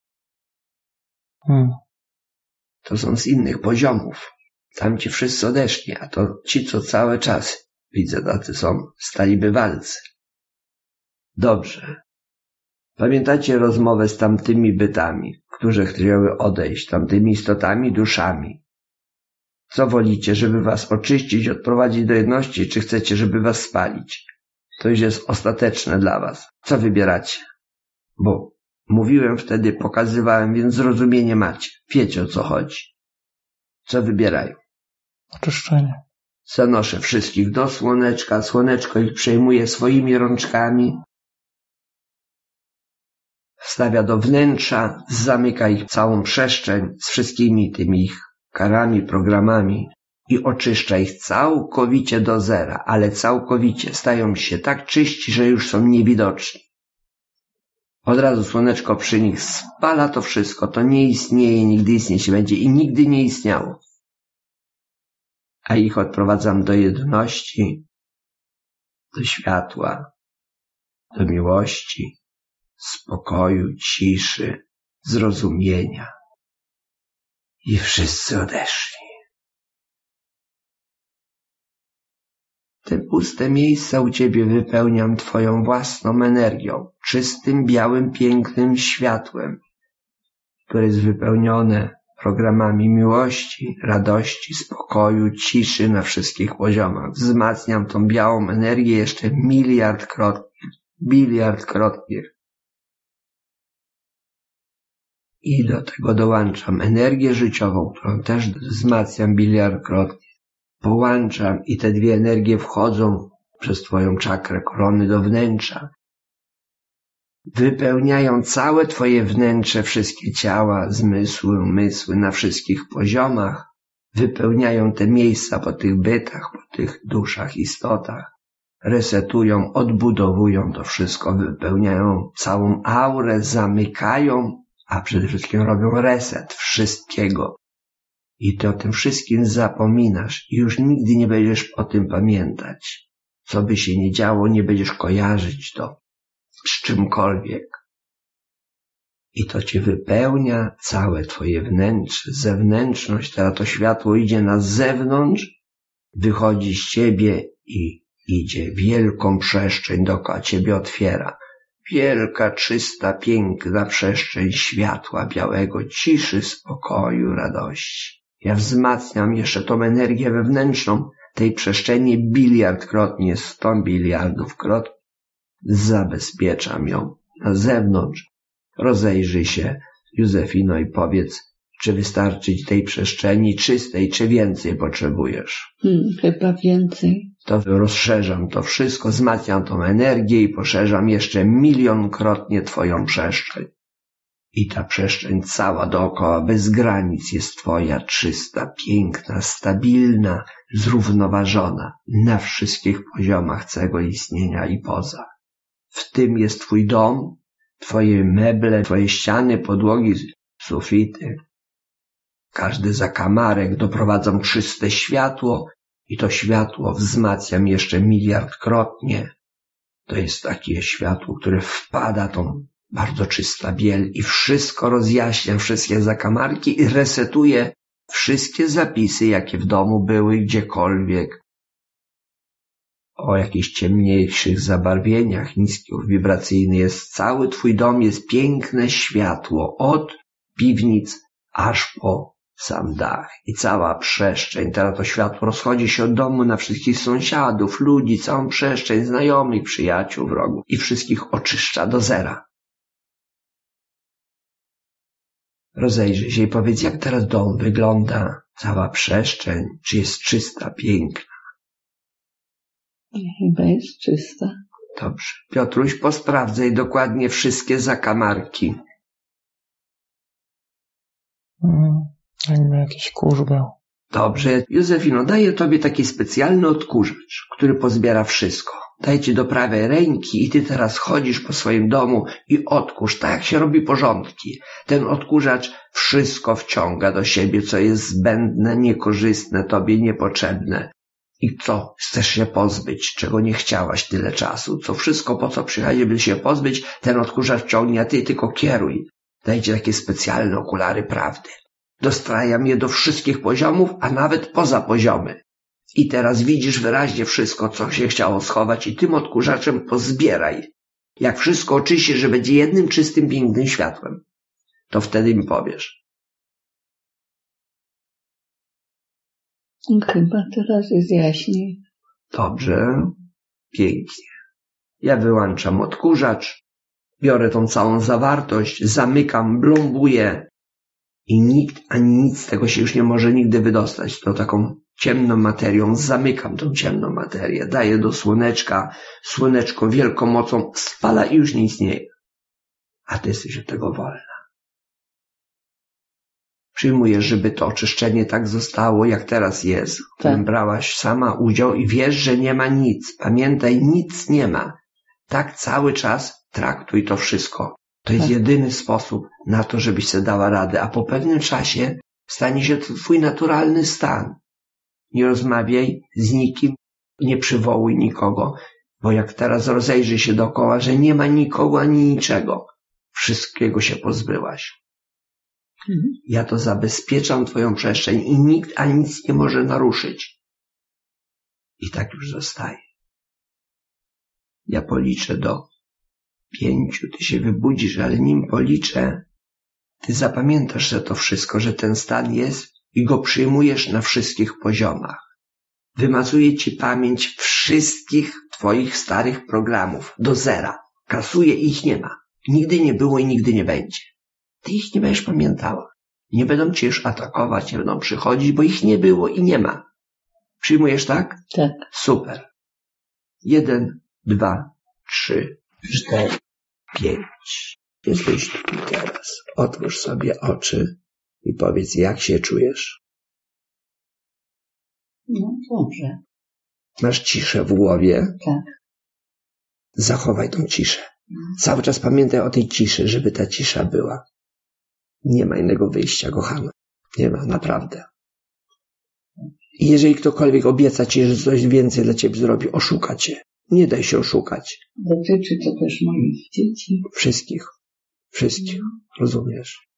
m. To są z innych poziomów. Tam ci wszyscy odeszli, a to ci, co cały czas, widzę, tacy są, stali bywalcy. Dobrze. Pamiętacie rozmowę z tamtymi bytami, które chciały odejść, tamtymi istotami, duszami? Co wolicie, żeby was oczyścić, odprowadzić do jedności, czy chcecie, żeby was spalić? To już jest ostateczne dla was. Co wybieracie? Bo mówiłem wtedy, pokazywałem, więc zrozumienie macie. Wiecie, o co chodzi. Co wybierają? Oczyszczenie. Zanoszę wszystkich do słoneczka, słoneczko ich przejmuje swoimi rączkami, wstawia do wnętrza, zamyka ich całą przestrzeń z wszystkimi tymi ich karami, programami i oczyszcza ich całkowicie do zera, ale całkowicie stają się tak czyści, że już są niewidoczni. Od razu słoneczko przy nich spala to wszystko, to nie istnieje, nigdy istnieć nie będzie i nigdy nie istniało. A ich odprowadzam do jedności, do światła, do miłości, spokoju, ciszy, zrozumienia. I wszyscy odeszli. Te puste miejsca u ciebie wypełniam twoją własną energią, czystym, białym, pięknym światłem, które jest wypełnione programami miłości, radości, spokoju, ciszy na wszystkich poziomach. Wzmacniam tą białą energię jeszcze biliardkrotnie. I do tego dołączam energię życiową, którą też wzmacniam biliardkrotnie. Połączam i te dwie energie wchodzą przez twoją czakrę korony do wnętrza. Wypełniają całe twoje wnętrze, wszystkie ciała, zmysły, umysły na wszystkich poziomach. Wypełniają te miejsca po tych bytach, po tych duszach, istotach. Resetują, odbudowują to wszystko, wypełniają całą aurę, zamykają, a przede wszystkim robią reset wszystkiego. I ty o tym wszystkim zapominasz i już nigdy nie będziesz o tym pamiętać. Co by się nie działo, nie będziesz kojarzyć to z czymkolwiek. I to cię wypełnia całe twoje wnętrze, zewnętrzność. Teraz to światło idzie na zewnątrz, wychodzi z ciebie i idzie wielką przestrzeń dookoła ciebie otwiera. Wielka, czysta, piękna przestrzeń światła białego, ciszy, spokoju, radości. Ja wzmacniam jeszcze tą energię wewnętrzną tej przestrzeni biliardkrotnie, 100 biliardów krotnie. Zabezpieczam ją na zewnątrz. Rozejrzyj się, Józefino, i powiedz, czy wystarczy tej przestrzeni czystej, czy więcej potrzebujesz. Chyba więcej. To rozszerzam to wszystko, wzmacniam tą energię i poszerzam jeszcze 1 000 000-krotnie twoją przestrzeń. I ta przestrzeń cała dookoła, bez granic, jest twoja, czysta, piękna, stabilna, zrównoważona na wszystkich poziomach całego istnienia i poza. W tym jest twój dom, twoje meble, twoje ściany, podłogi, sufity. Każdy zakamarek doprowadzam czyste światło i to światło wzmacniam jeszcze miliardkrotnie. To jest takie światło, które wpada, tą bardzo czysta biel i wszystko rozjaśnia, wszystkie zakamarki i resetuje wszystkie zapisy, jakie w domu były, gdziekolwiek. O jakichś ciemniejszych zabarwieniach, niskich, wibracyjnych jest cały twój dom, jest piękne światło od piwnic aż po sam dach i cała przestrzeń. Teraz to światło rozchodzi się od domu na wszystkich sąsiadów, ludzi, całą przestrzeń, znajomych, przyjaciół, wrogów i wszystkich oczyszcza do zera. Rozejrzyj się i powiedz, jak teraz dom wygląda, cała przestrzeń, czy jest czysta, piękna. Chyba jest czysta. Dobrze. Piotruś, posprawdzaj dokładnie wszystkie zakamarki. Jakby jakiś kurz był. Dobrze. Józefino, daję tobie taki specjalny odkurzacz, który pozbiera wszystko. Daję ci do prawej ręki i ty teraz chodzisz po swoim domu i odkurz, tak jak się robi porządki. Ten odkurzacz wszystko wciąga do siebie, co jest zbędne, niekorzystne, tobie niepotrzebne. I co chcesz się pozbyć, czego nie chciałaś tyle czasu, co wszystko, po co przychodzi, by się pozbyć, ten odkurzacz ciągnie, a ty tylko kieruj. Dajcie takie specjalne okulary prawdy. Dostrajam je do wszystkich poziomów, a nawet poza poziomy. I teraz widzisz wyraźnie wszystko, co się chciało schować i tym odkurzaczem pozbieraj. Jak wszystko oczyścisz, że będzie jednym czystym, pięknym światłem, to wtedy mi powiesz. Chyba teraz jest jaśniej. Dobrze, pięknie. Ja wyłączam odkurzacz, biorę tą całą zawartość, zamykam, blombuję i nikt ani nic z tego się już nie może nigdy wydostać. To taką ciemną materią zamykam tą ciemną materię, daję do słoneczka, słoneczko wielką mocą spala i już nie istnieje. A ty jesteś od tego wolna. Przyjmujesz, żeby to oczyszczenie tak zostało, jak teraz jest, w którym brałaś sama udział i wiesz, że nie ma nic. Pamiętaj, nic nie ma. Tak cały czas traktuj to wszystko. To jest jedyny sposób na to, żebyś sobie dała radę, a po pewnym czasie stanie się to twój naturalny stan. Nie rozmawiaj z nikim, nie przywołuj nikogo, bo jak teraz rozejrzyj się dookoła, że nie ma nikogo ani niczego. Wszystkiego się pozbyłaś. Ja to zabezpieczam twoją przestrzeń i nikt ani nic nie może naruszyć. I tak już zostaje. Ja policzę do 5, ty się wybudzisz, ale nim policzę, ty zapamiętasz że to wszystko, że ten stan jest i go przyjmujesz na wszystkich poziomach. Wymazuje ci pamięć wszystkich twoich starych programów do zera. Kasuje i ich nie ma. Nigdy nie było i nigdy nie będzie. Ty ich nie będziesz pamiętała. Nie będą cię już atakować, nie będą przychodzić, bo ich nie było i nie ma. Przyjmujesz tak? Tak. Super. 1, 2, 3, 4, 5. Jesteś tu teraz. Otwórz sobie oczy i powiedz, jak się czujesz. No dobrze. Masz ciszę w głowie? Tak. Zachowaj tą ciszę. Cały czas pamiętaj o tej ciszy, żeby ta cisza była. Nie ma innego wyjścia, kochana. Nie ma, naprawdę. I jeżeli ktokolwiek obieca ci, że coś więcej dla ciebie zrobi, oszuka cię. Nie daj się oszukać. Dotyczy to też moich dzieci. Wszystkich. Wszystkich. Rozumiesz?